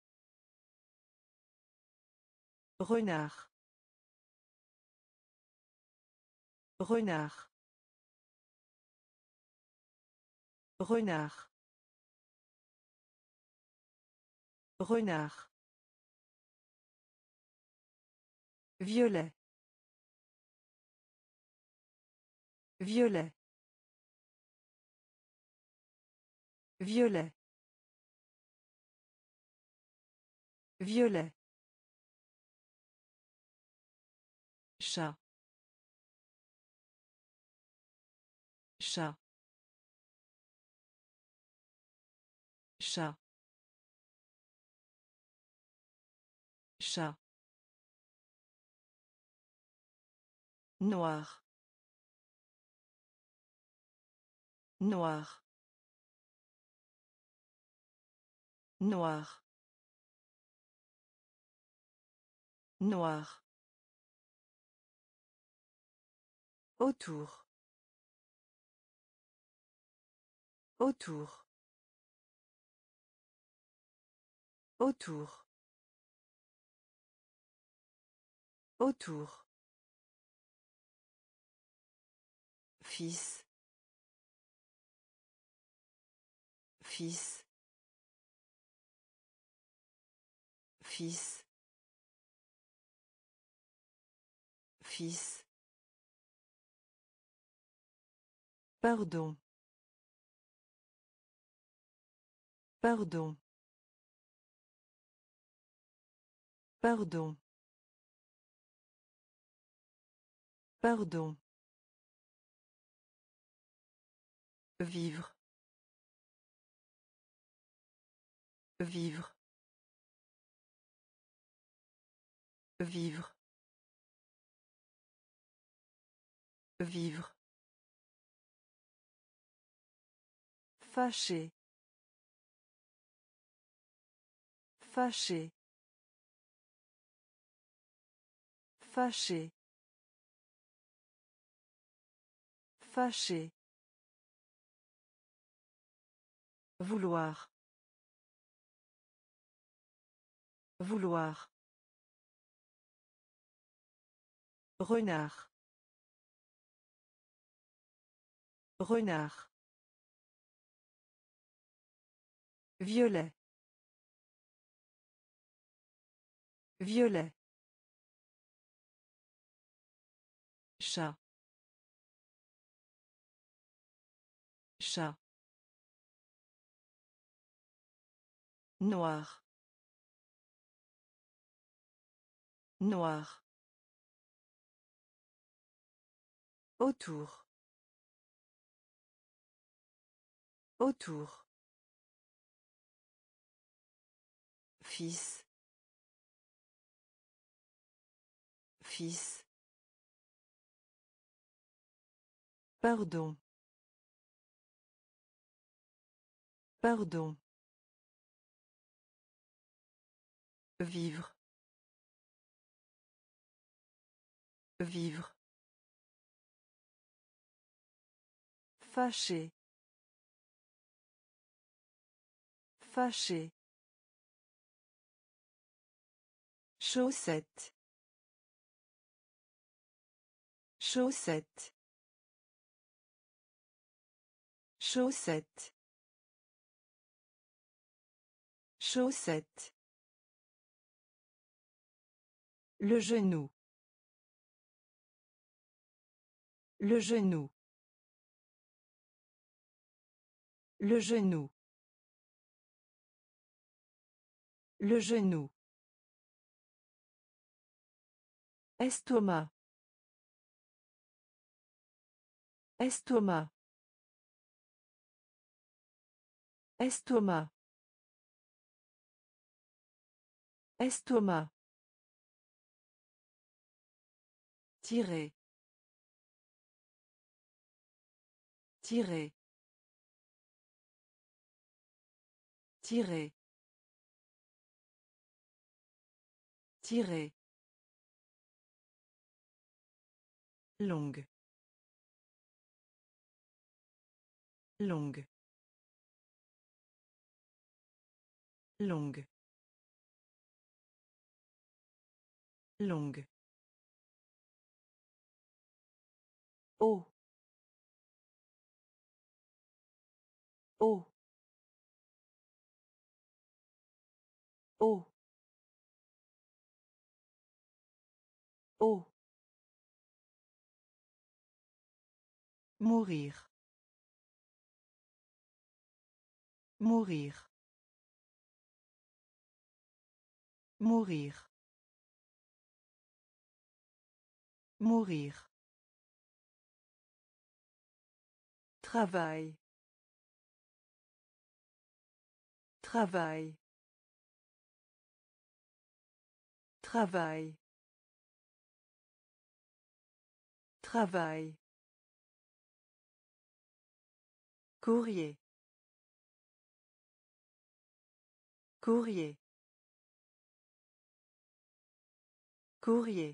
Renard. Renard. Renard. Renard. Violet. Violet. Violet. Violet. Chat. Chat. Chat. Chat. Noir. Noir. Noir. Noir. Autour. Autour. Autour. Autour. Fils. Fils. Fils. Fils. Pardon. Pardon. Pardon. Pardon. Vivre. Vivre. Vivre. Vivre. Fâché. Fâché. Fâché. Fâché. Vouloir. Vouloir. Renard. Renard. Violet. Violet. Chat. Chat. Noir. Noir. Autour. Autour. Fils. Fils. Pardon. Pardon. Vivre. Vivre. Fâché. Fâché. Chaussette. Chaussette. Chaussette. Chaussette. Le genou. Le genou. Le genou. Le genou. Estomac. Estomac. Estomac. Estomac. Tirer. Tirer. Tirer. Tirer. Longue. Longue. Longue. Longue. Oh. Oh. Oh. Oh. Mourir. Mourir. Mourir. Mourir. Travail. Travail. Travail. Travail. Courrier. Courrier. Courrier.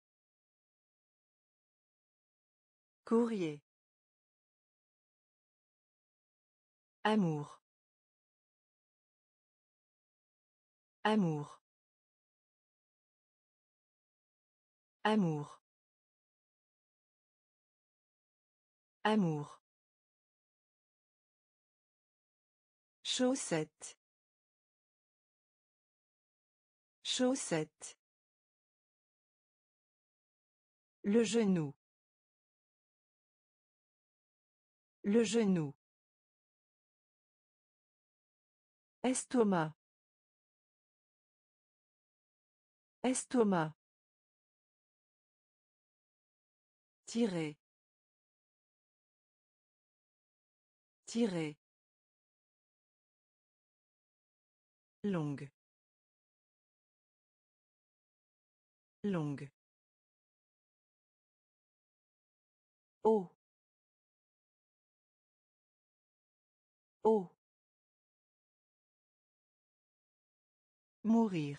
Courrier. Amour. Amour. Amour. Amour. Chaussette. Chaussette. Le genou. Le genou. Estomac. Estomac. Tirer. Tirer. Longue. Longue. Oh. Oh. Mourir.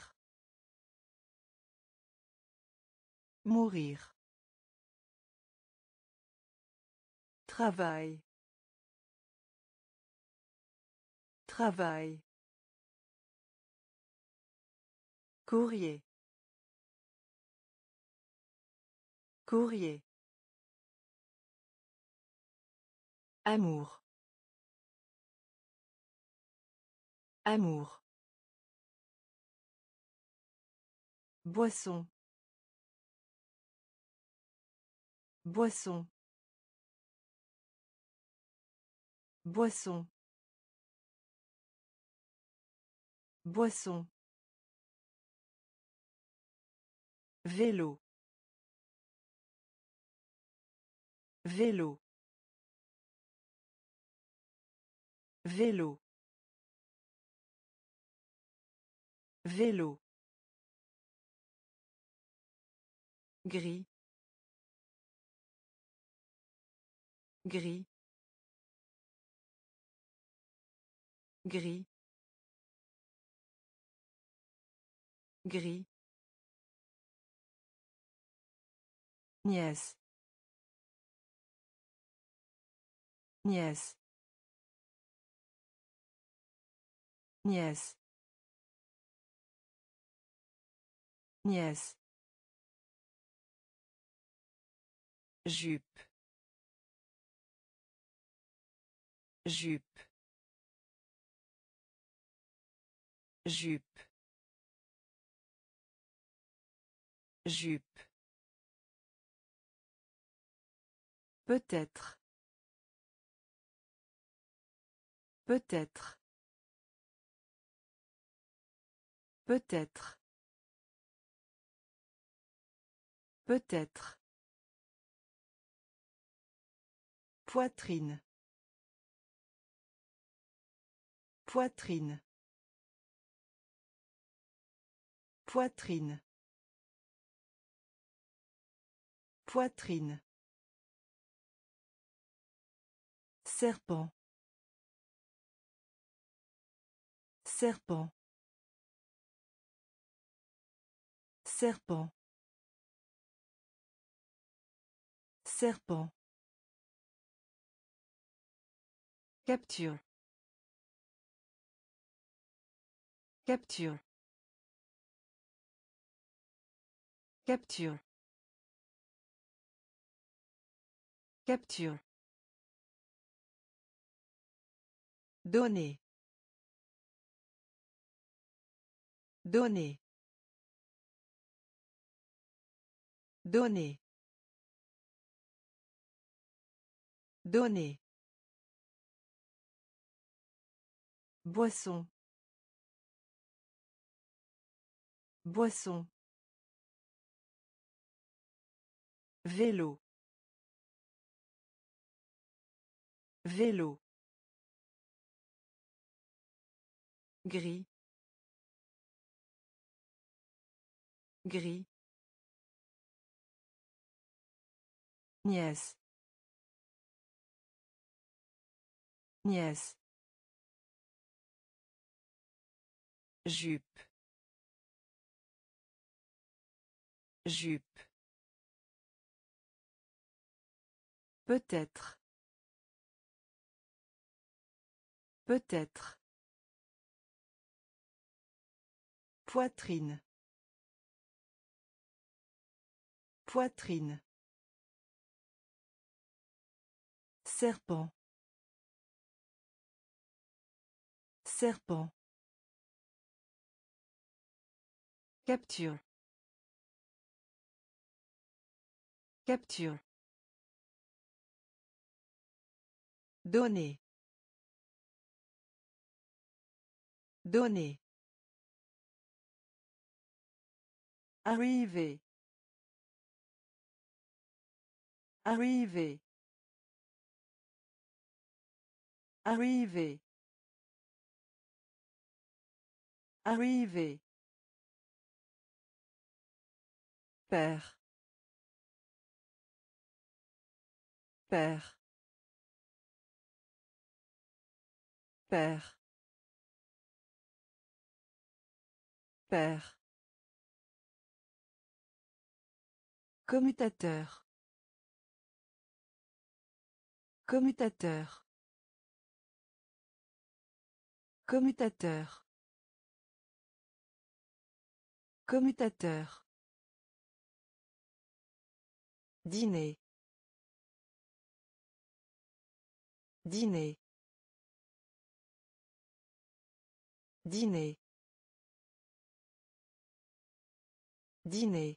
Mourir. Travail. Travail. Courrier. Courrier. Amour. Amour. Boisson. Boisson. Boisson. Boisson. Vélo. Vélo. Vélo. Vélo. Gris. Gris. Gris. Gris. Nièce. Nièce. Nièce. Nièce. Jupe. Jupe. Jupe. Jupe. Peut-être. Peut-être. Peut-être. Peut-être. Poitrine. Poitrine. Poitrine. Poitrine. Serpent. Serpent. Serpent. Serpent. Capture. Capture. Capture. Capture. Donner. Donner. Donner. Donner. Boisson. Boisson. Vélo. Vélo. Gris. Gris. Nièce. Nièce. Jupe. Jupe. Peut-être. Peut-être. Poitrine. Poitrine. Serpent. Serpent. Capture. Capture. Donner. Donner. Arriver. Arriver. Arriver. Arriver. Père. Père. Père. Père. Commutateur. Commutateur. Commutateur. Commutateur. Dîner. Dîner. Dîner. Dîner.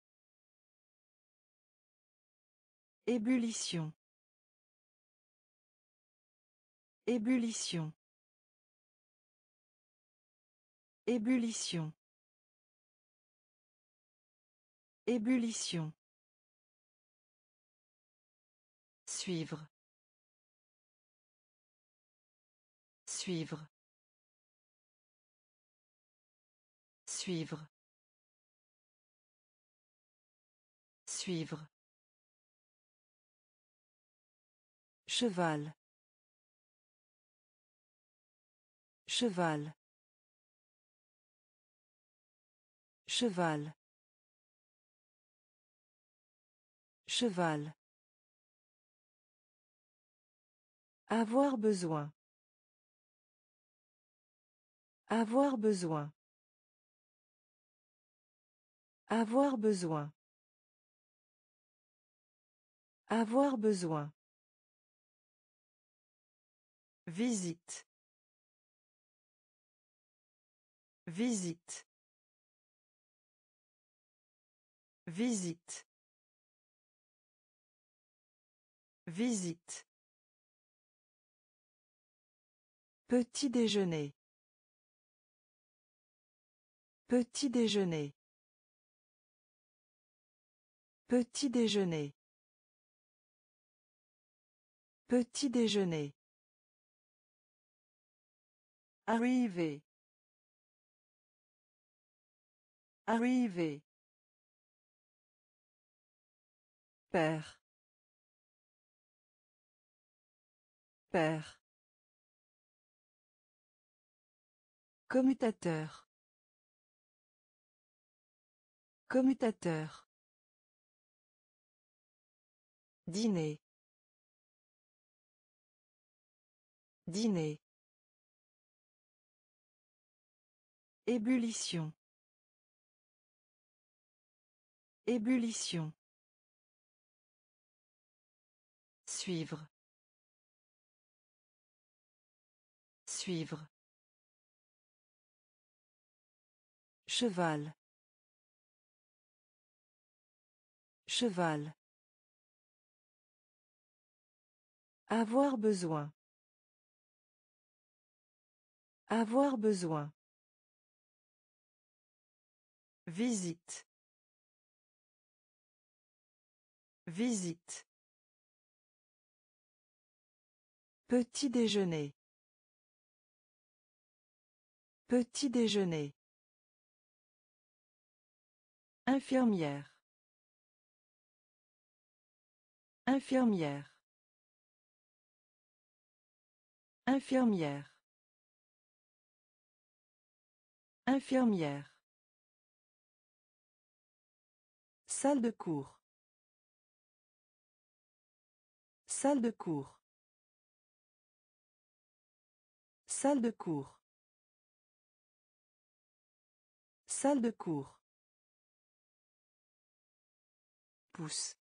Ébullition. Ébullition. Ébullition. Ébullition. Suivre. Suivre. Suivre. Suivre. Cheval. Cheval. Cheval. Cheval. Avoir besoin. Avoir besoin. Avoir besoin. Avoir besoin. Visite. Visite. Visite. Visite. Petit déjeuner. Petit déjeuner. Petit déjeuner. Petit déjeuner. Arriver. Arriver. Père. Père. Commutateur. Commutateur. Dîner. Dîner. Ébullition. Ébullition. Suivre. Suivre. Cheval. Cheval. Avoir besoin. Avoir besoin. Visite. Visite. Petit déjeuner. Petit déjeuner. Infirmière. Infirmière. Infirmière. Infirmière. Salle de cours. Salle de cours. Salle de cours. Salle de cours. Pousse.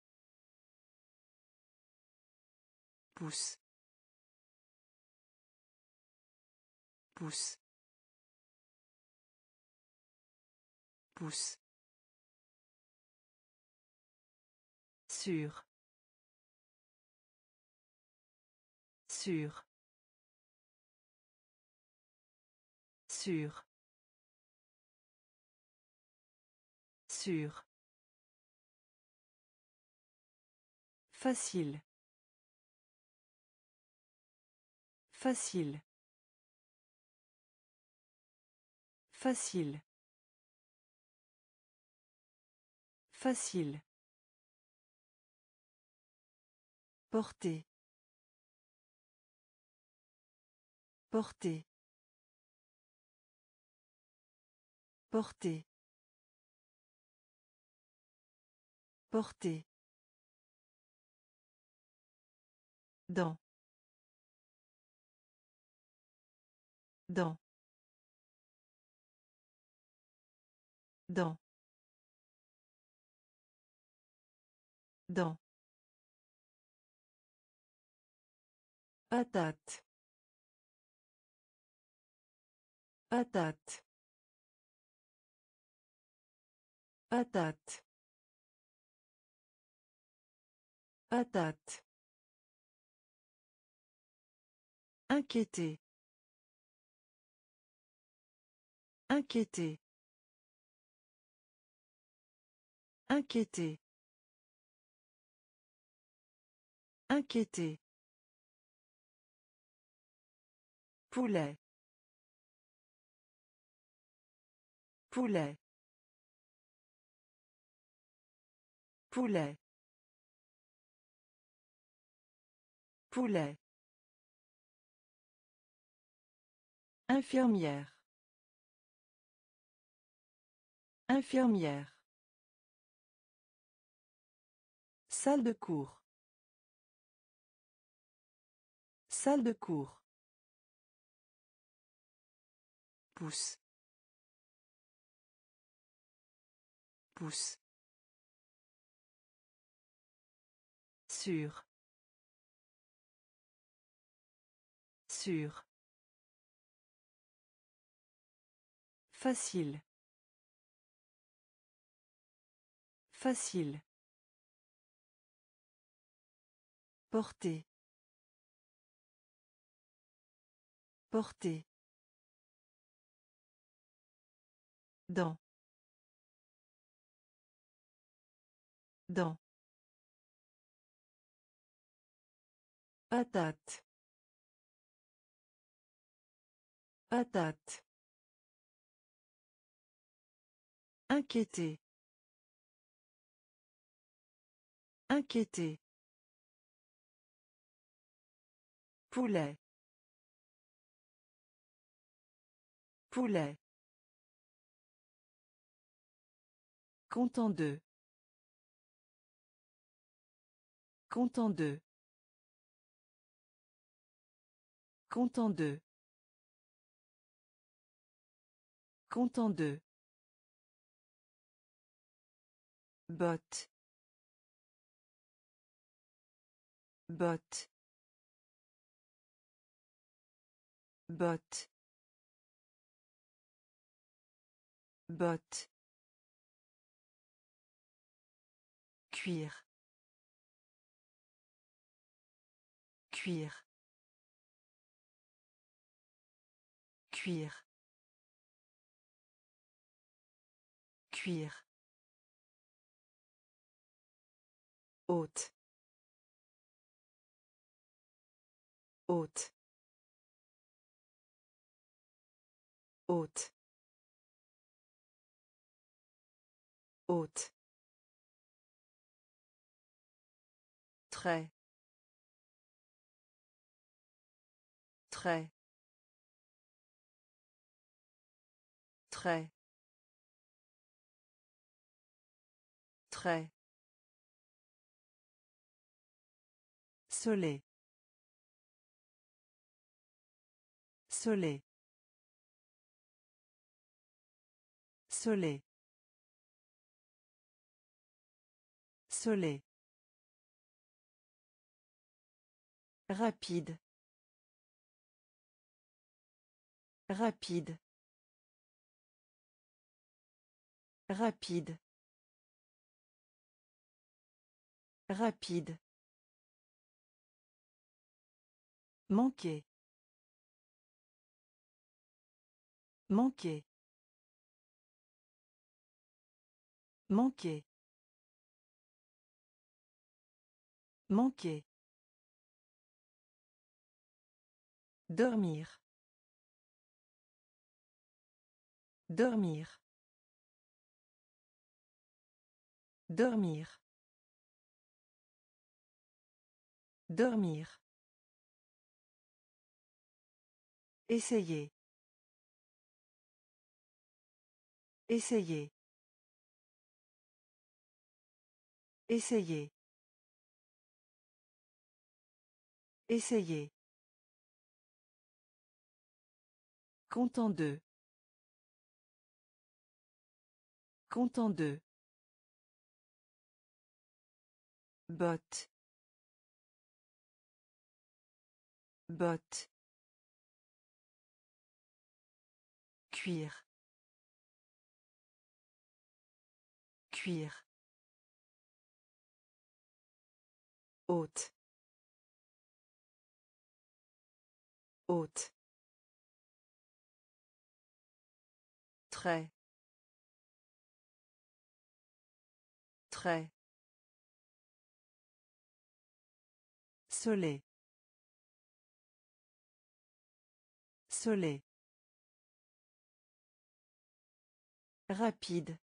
Pousse. Pousse. Pousse. Sûr. Sûr. Sûr. Sûr. Facile. Facile. Facile. Facile. Porter. Porter. Porter. Porter. Dans. Dans. Dans. Dans. Patate. Patate. Patate. Patate. Inquiéter. Inquiéter. Inquiéter. Inquiéter. Poulet. Poulet. Poulet. Poulet. Infirmière. Infirmière. Salle de cours. Salle de cours. Pousse. Pouce. Sûr. Sûr. Facile. Facile. Porter. Porter. Dans. Dans. Patate. Patate. Inquiéter. Inquiéter. Poulet. Poulet. Content de. Content de. Content de. Content de. Botte. Botte. Botte. Botte. Cuire. Cuire. Cuire. Cuire. Haute. Haute. Haute. Haute. Très. Très. Très. Très. Soleil. Soleil. Soleil. Soleil. Rapide. Rapide. Rapide. Rapide. Manquer. Manquer. Manquer. Manquer. Dormir. Dormir. Dormir. Dormir. Essayer. Essayer. Essayer. Essayer. Content de. Content de. Botte. Botte. Cuire. Cuire. Haute. Haute. Très. Très. Soleil. Soleil. Rapide.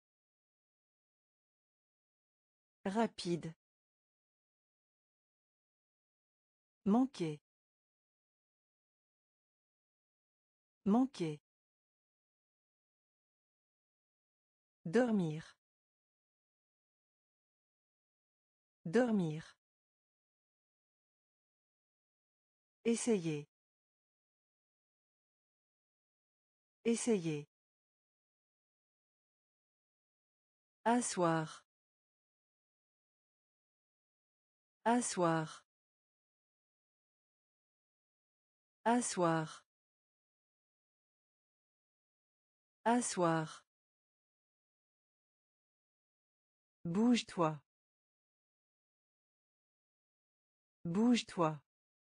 Rapide. Manquer. Manquer. Dormir. Dormir. Essayer. Essayer. Asseoir. Asseoir. Asseoir. Asseoir. Bouge-toi. Bouge-toi.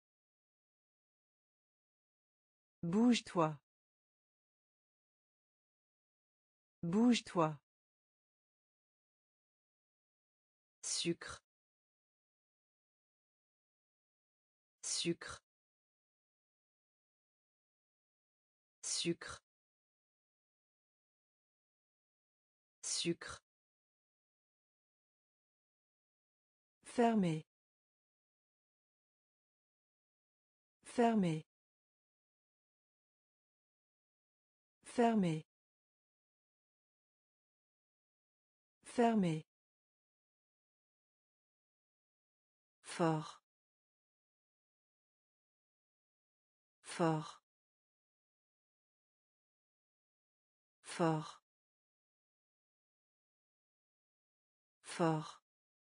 Bouge-toi. Bouge-toi. Sucre. Sucre. Sucre. Sucre. Fermé. Fermé. Fermé. Fermé. Fort. Fort. Fort. Fort.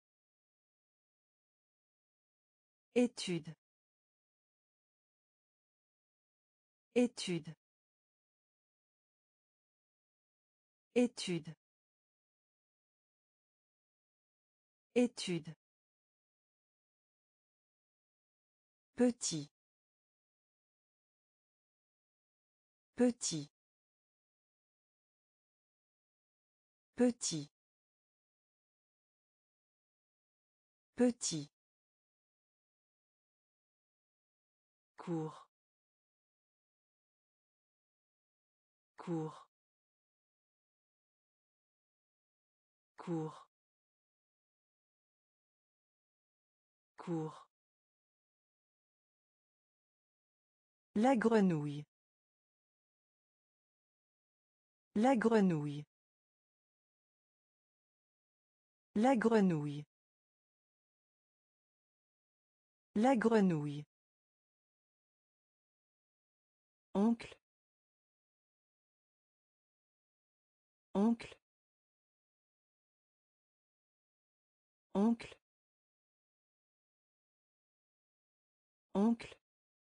Étude. Étude. Étude. Étude. Petit. Petit. Petit. Petit. Cours. Cours. Cours. Cours. La grenouille. La grenouille. La grenouille. La grenouille. Oncle. Oncle. Oncle. Oncle.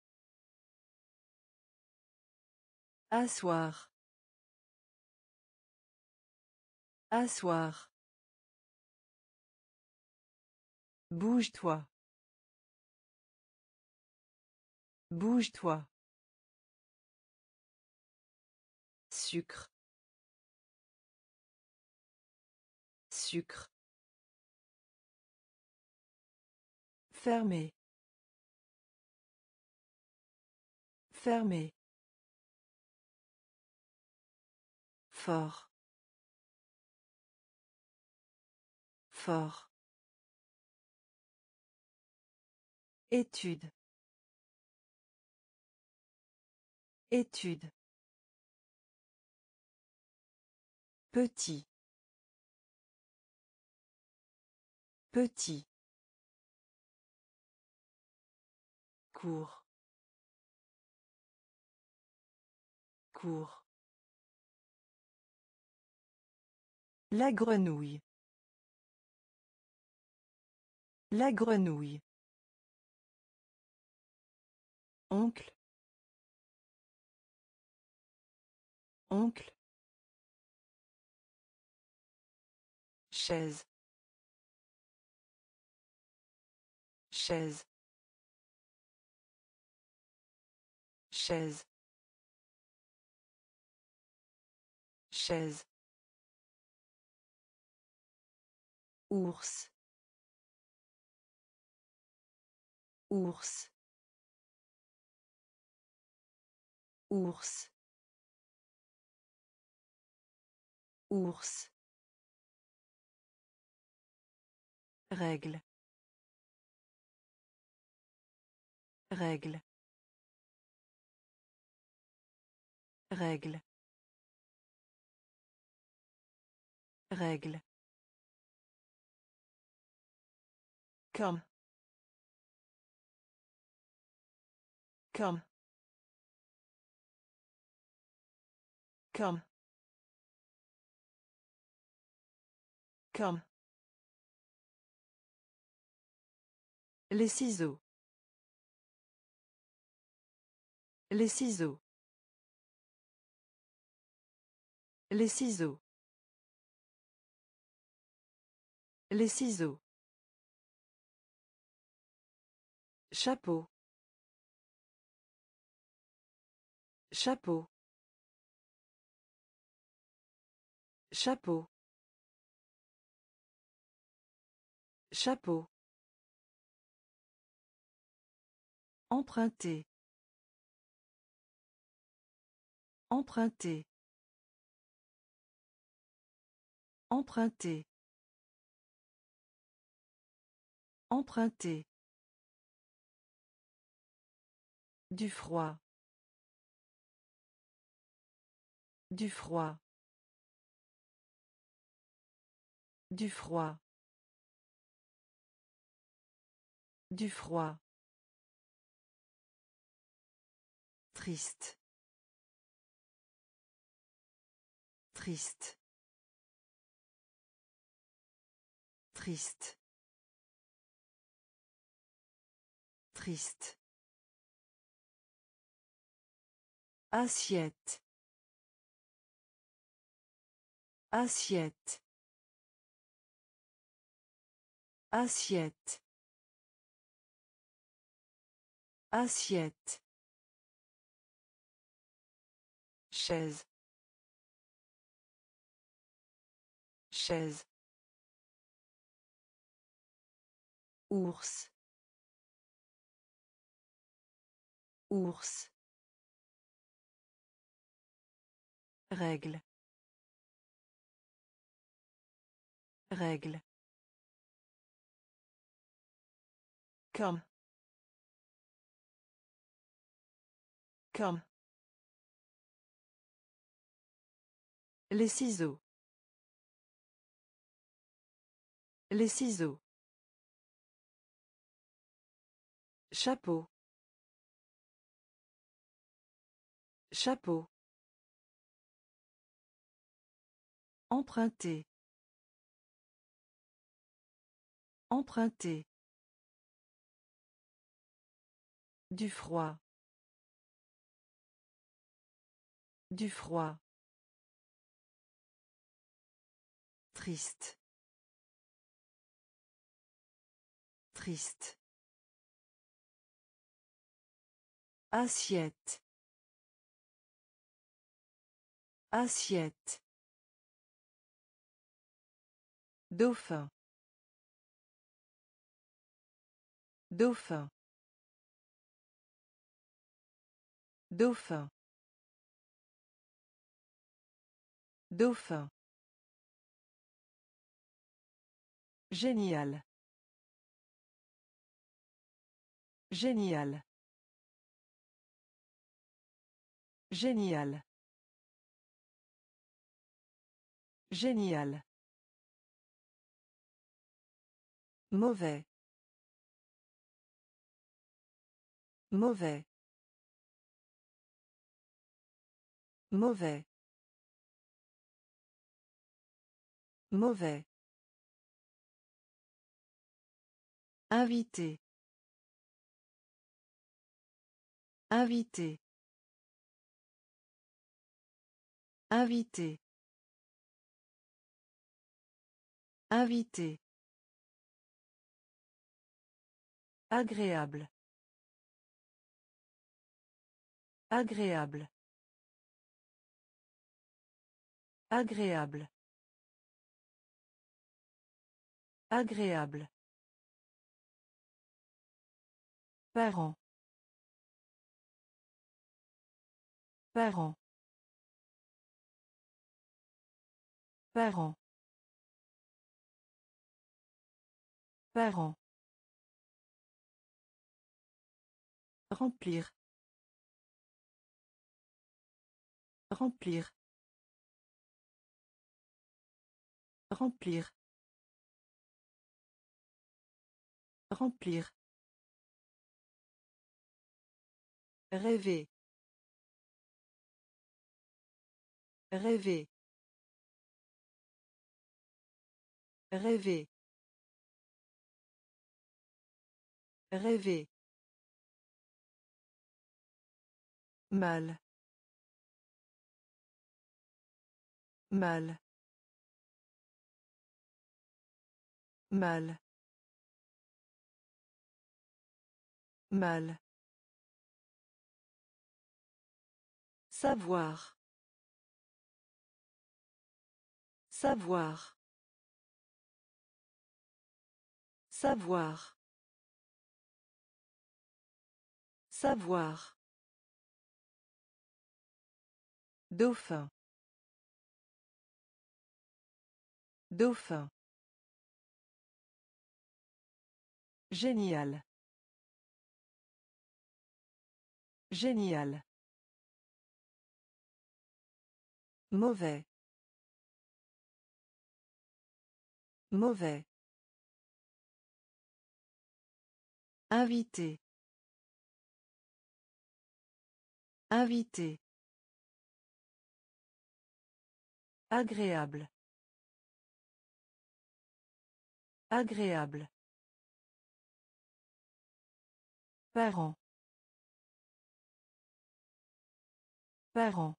Asseoir. Asseoir. Bouge-toi. Bouge-toi. Sucre. Sucre. Fermé. Fermé. Fort. Fort. Étude. Étude. Petit. Petit. Cours. Cours. La grenouille. La grenouille. Oncle. Oncle. Chaise. Chaise. Chaise. Chaise. Ours. Ours. Ours. Ours. Règle. Règle. Règle. Règle. Comme. Comme. Comme. Comme. Les ciseaux. Les ciseaux. Les ciseaux. Les ciseaux. Chapeau. Chapeau. Chapeau. Chapeau. Emprunter. Emprunter. Emprunter. Emprunter. Du froid. Du froid. Du froid. Du froid. Triste. Triste. Triste. Triste. Assiette. Assiette. Assiette. Assiette. Chaise. Chaise. Ours. Ours. Règle. Règle. Comme. Comme. Les ciseaux. Les ciseaux. Chapeau. Chapeau. Emprunter. Emprunter. Du froid. Du froid. Triste. Triste. Assiette. Assiette. Dauphin. Dauphin. Dauphin. Dauphin. Génial. Génial. Génial. Génial. Mauvais. Mauvais. Mauvais. Mauvais. Invité. Invité. Invité. Invité. Agréable. Agréable. Agréable. Agréable. Parent. Parent. Parent. Parent. Remplir. Remplir. Remplir. Remplir. Rêver. Rêver. Rêver. Rêver. Mal. Mal. Mal. Mal. Savoir. Savoir. Savoir. Savoir. Dauphin. Dauphin. Génial. Génial. Mauvais. Mauvais. Invité. Invité. Agréable. Agréable. Parent. Parent.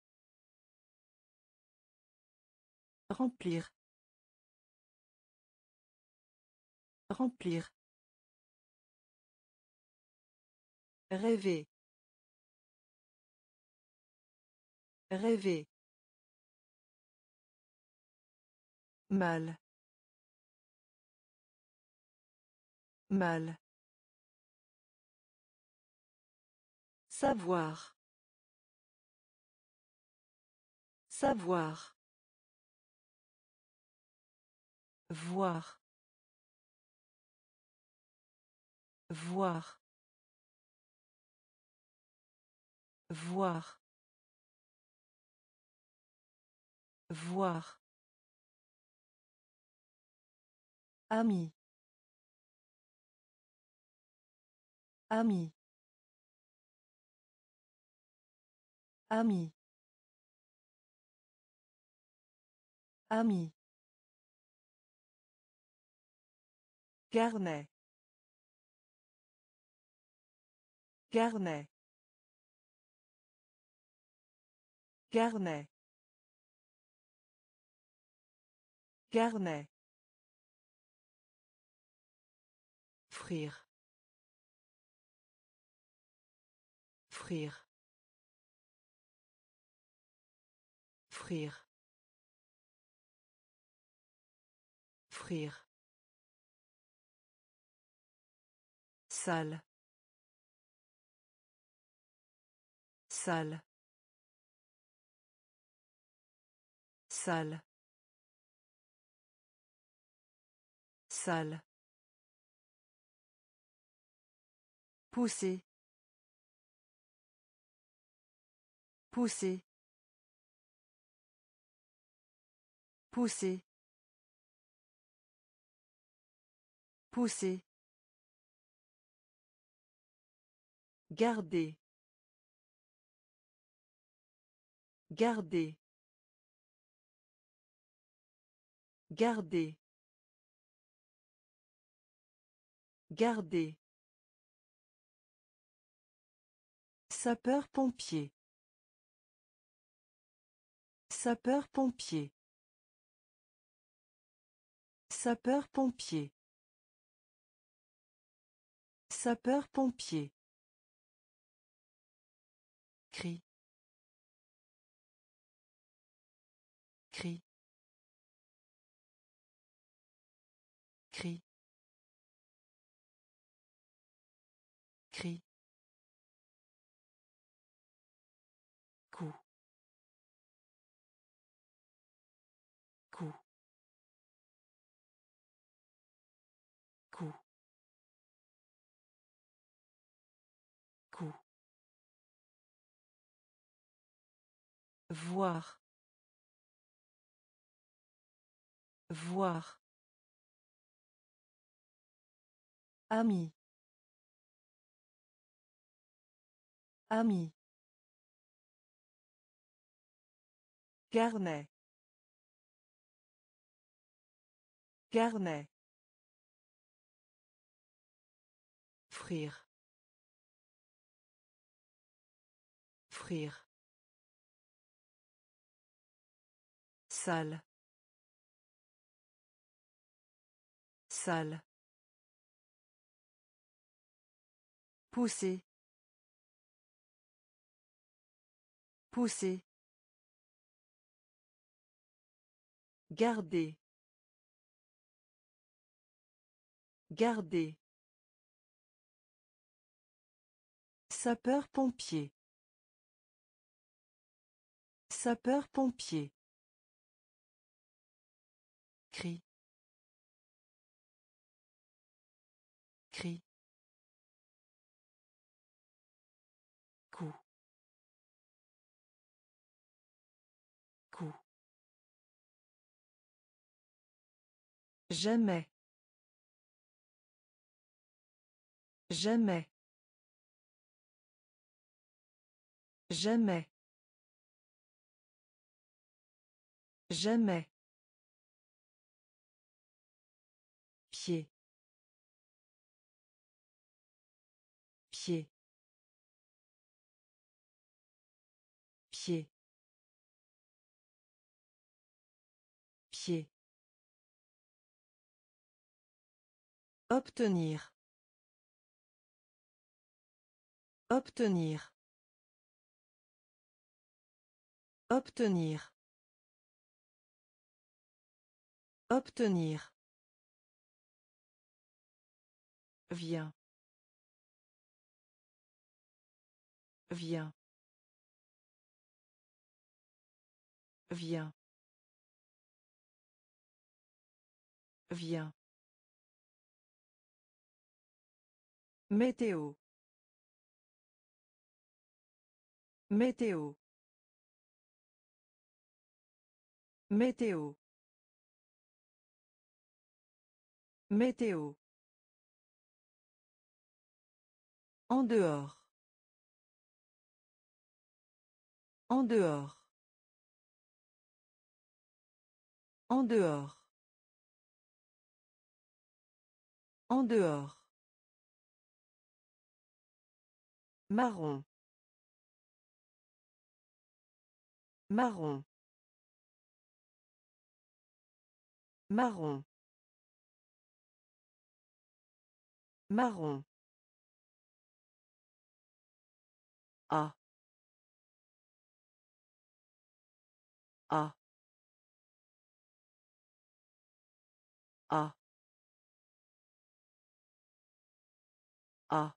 Remplir. Remplir. Rêver. Rêver. Mal. Mal. Savoir. Savoir. Voir. Voir. Voir. Voir. Ami. Ami. Ami. Ami. Carnet. Carnet. Carnet. Carnet. Frire. Frire. Frire. Frire. Salle. Salle. Salle. Salle. Pousser. Pousser. Pousser. Pousser. Garder. Garder. Garder. Garder. Sapeur-pompier. Sapeur-pompier. Sapeur-pompier. Sapeur-pompier. Cri. Cri. Cri. Cri. Coup. Coup. Coup. Coup. Voir. Voir. Ami. Ami. Carnet. Carnet. Frire. Frire. Salle. Salle. Pousser. Pousser. Garder. Garder. Sapeur-pompier. Sapeur-pompier. Cri. Cri. Coup. Coup. Jamais. Jamais. Jamais. Jamais. Pied. Pied. Pied. Pied. Obtenir. Obtenir. Obtenir. Obtenir. Viens. Viens. Viens. Viens. Météo. Météo. Météo. Météo. En dehors. En dehors. En dehors. En dehors. Marron. Marron. Marron. Marron. A. A. A. A.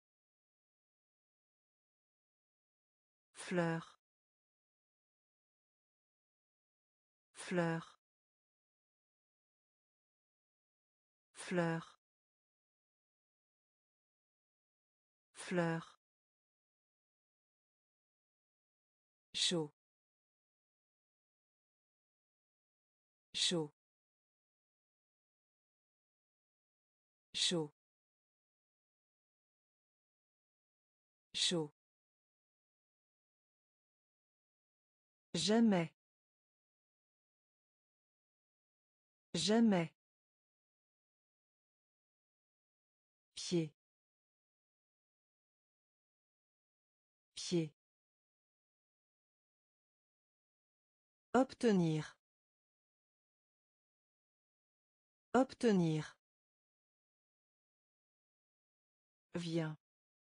Fleur. Fleur. Fleur. Fleur. Chaud. Chaud. Chaud. Chaud. Jamais. Jamais. Pied. Pied. Obtenir. Obtenir. Viens.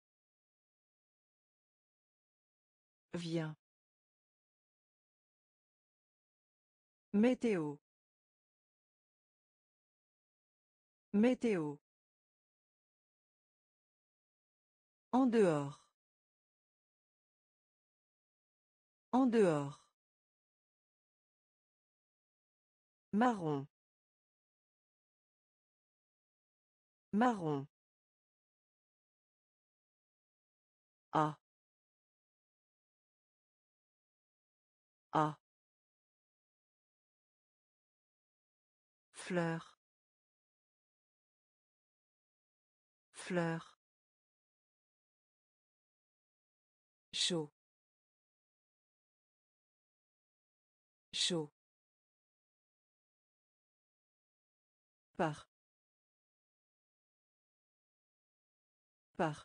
Viens. Météo. Météo. En dehors. En dehors. Marron. Marron. A. A. Fleur. Fleur. Chaud. Chaud. Par. Par.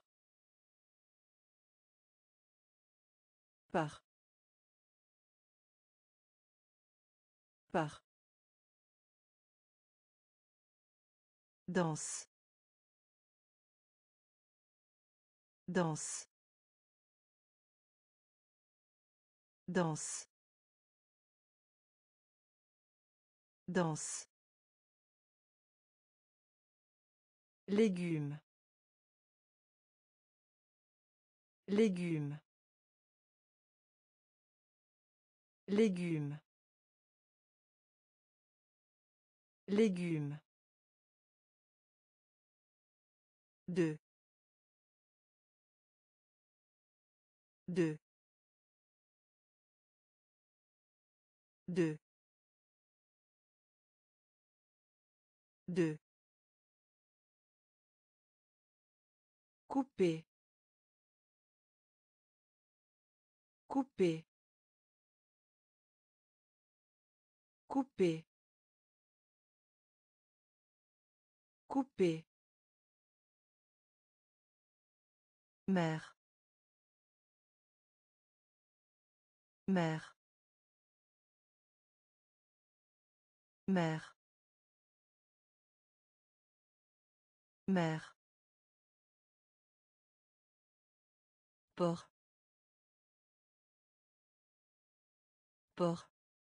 Par. Par. Danse. Danse. Danse. Danse. Légumes. Légumes. Légumes. Légumes. Deux. Deux. Deux. Deux. Couper. Couper. Couper. Couper. Mère. Mère. Mère. Mère. Port. Port.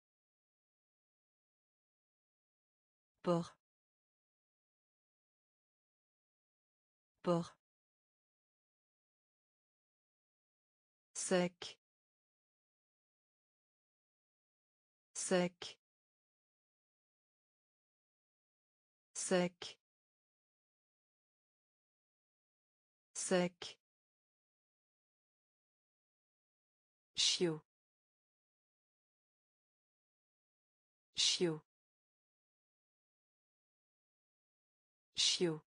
Port. Port. Sec. Sec. Sec. Sec. Chiot. Chiot. Chiot.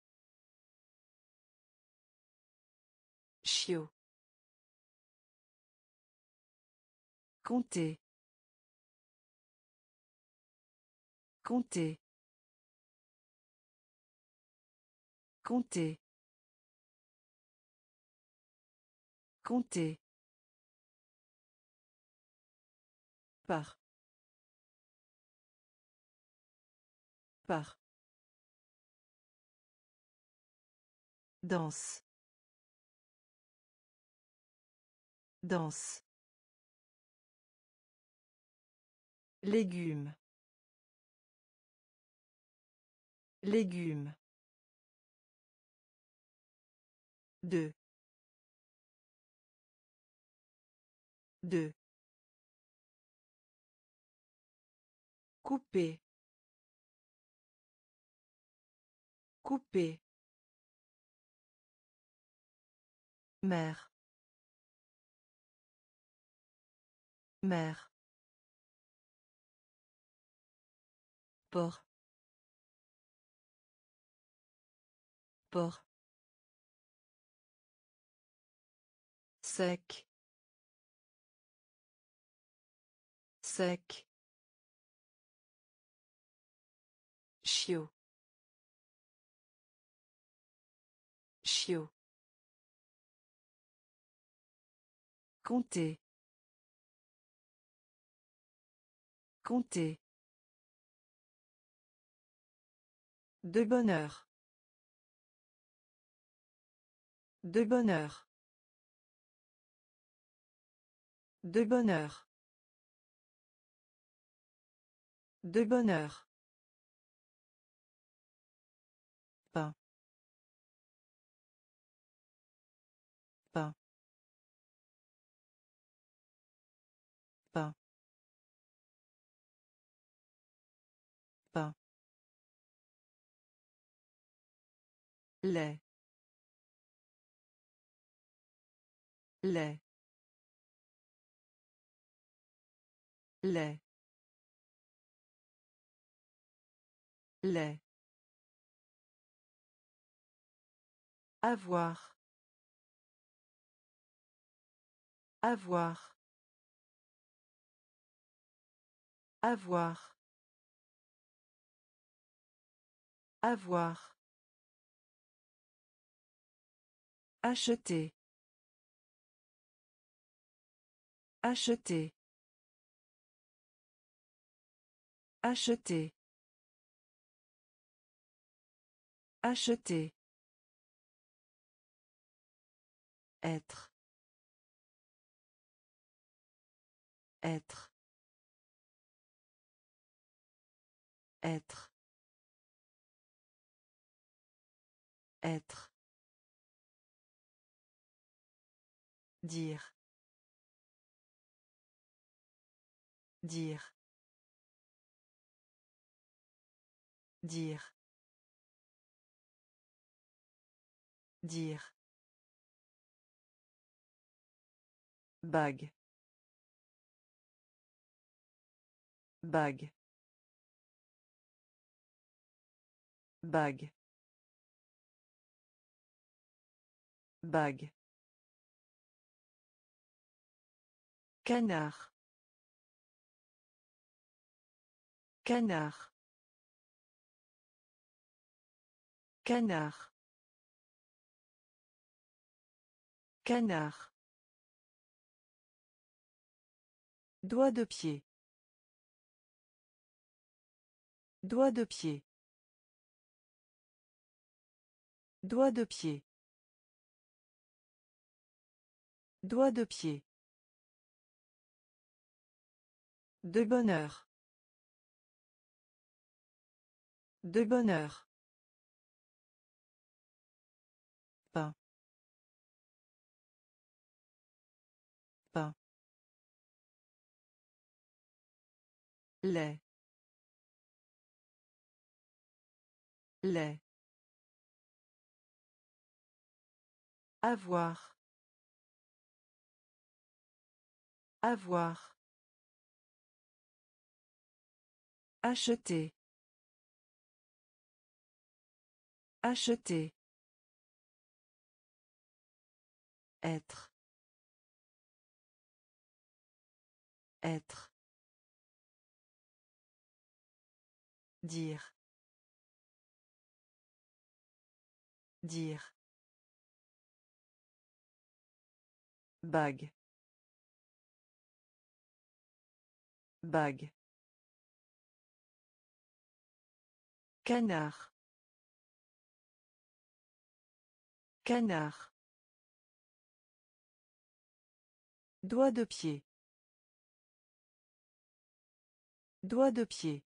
Chiot. Compter. Compter. Compter. Compter. Par. Par. Danse. Danse. Légumes. Légumes. Deux. Deux. Couper. Couper. Mère. Mère. Port. Port. Sec. Sec. Chiot. Chiot. Compter. Compter. De bonheur. De bonheur. De bonheur. De bonheur. Pain. Pain. Pain. Pain. Lait. Lait. Lait. Lait. Avoir. Avoir. Avoir. Avoir. Acheter. Acheter. Acheter. Acheter. Être. Être. Être. Être. Dire. Dire. Dire. Dire. Bague. Bague. Bague. Bague. Canard. Canard. Canard. Canard. Doigt de pied. Doigt de pied. Doigt de pied. Doigt de pied. De bonheur. De bonheur. Pain. Pain. Lait. Lait. Avoir. Avoir. Acheter. Acheter. Être. Être. Dire. Dire. Bague. Bague. Canard. Canard. Doigt de pied. Doigt de pied.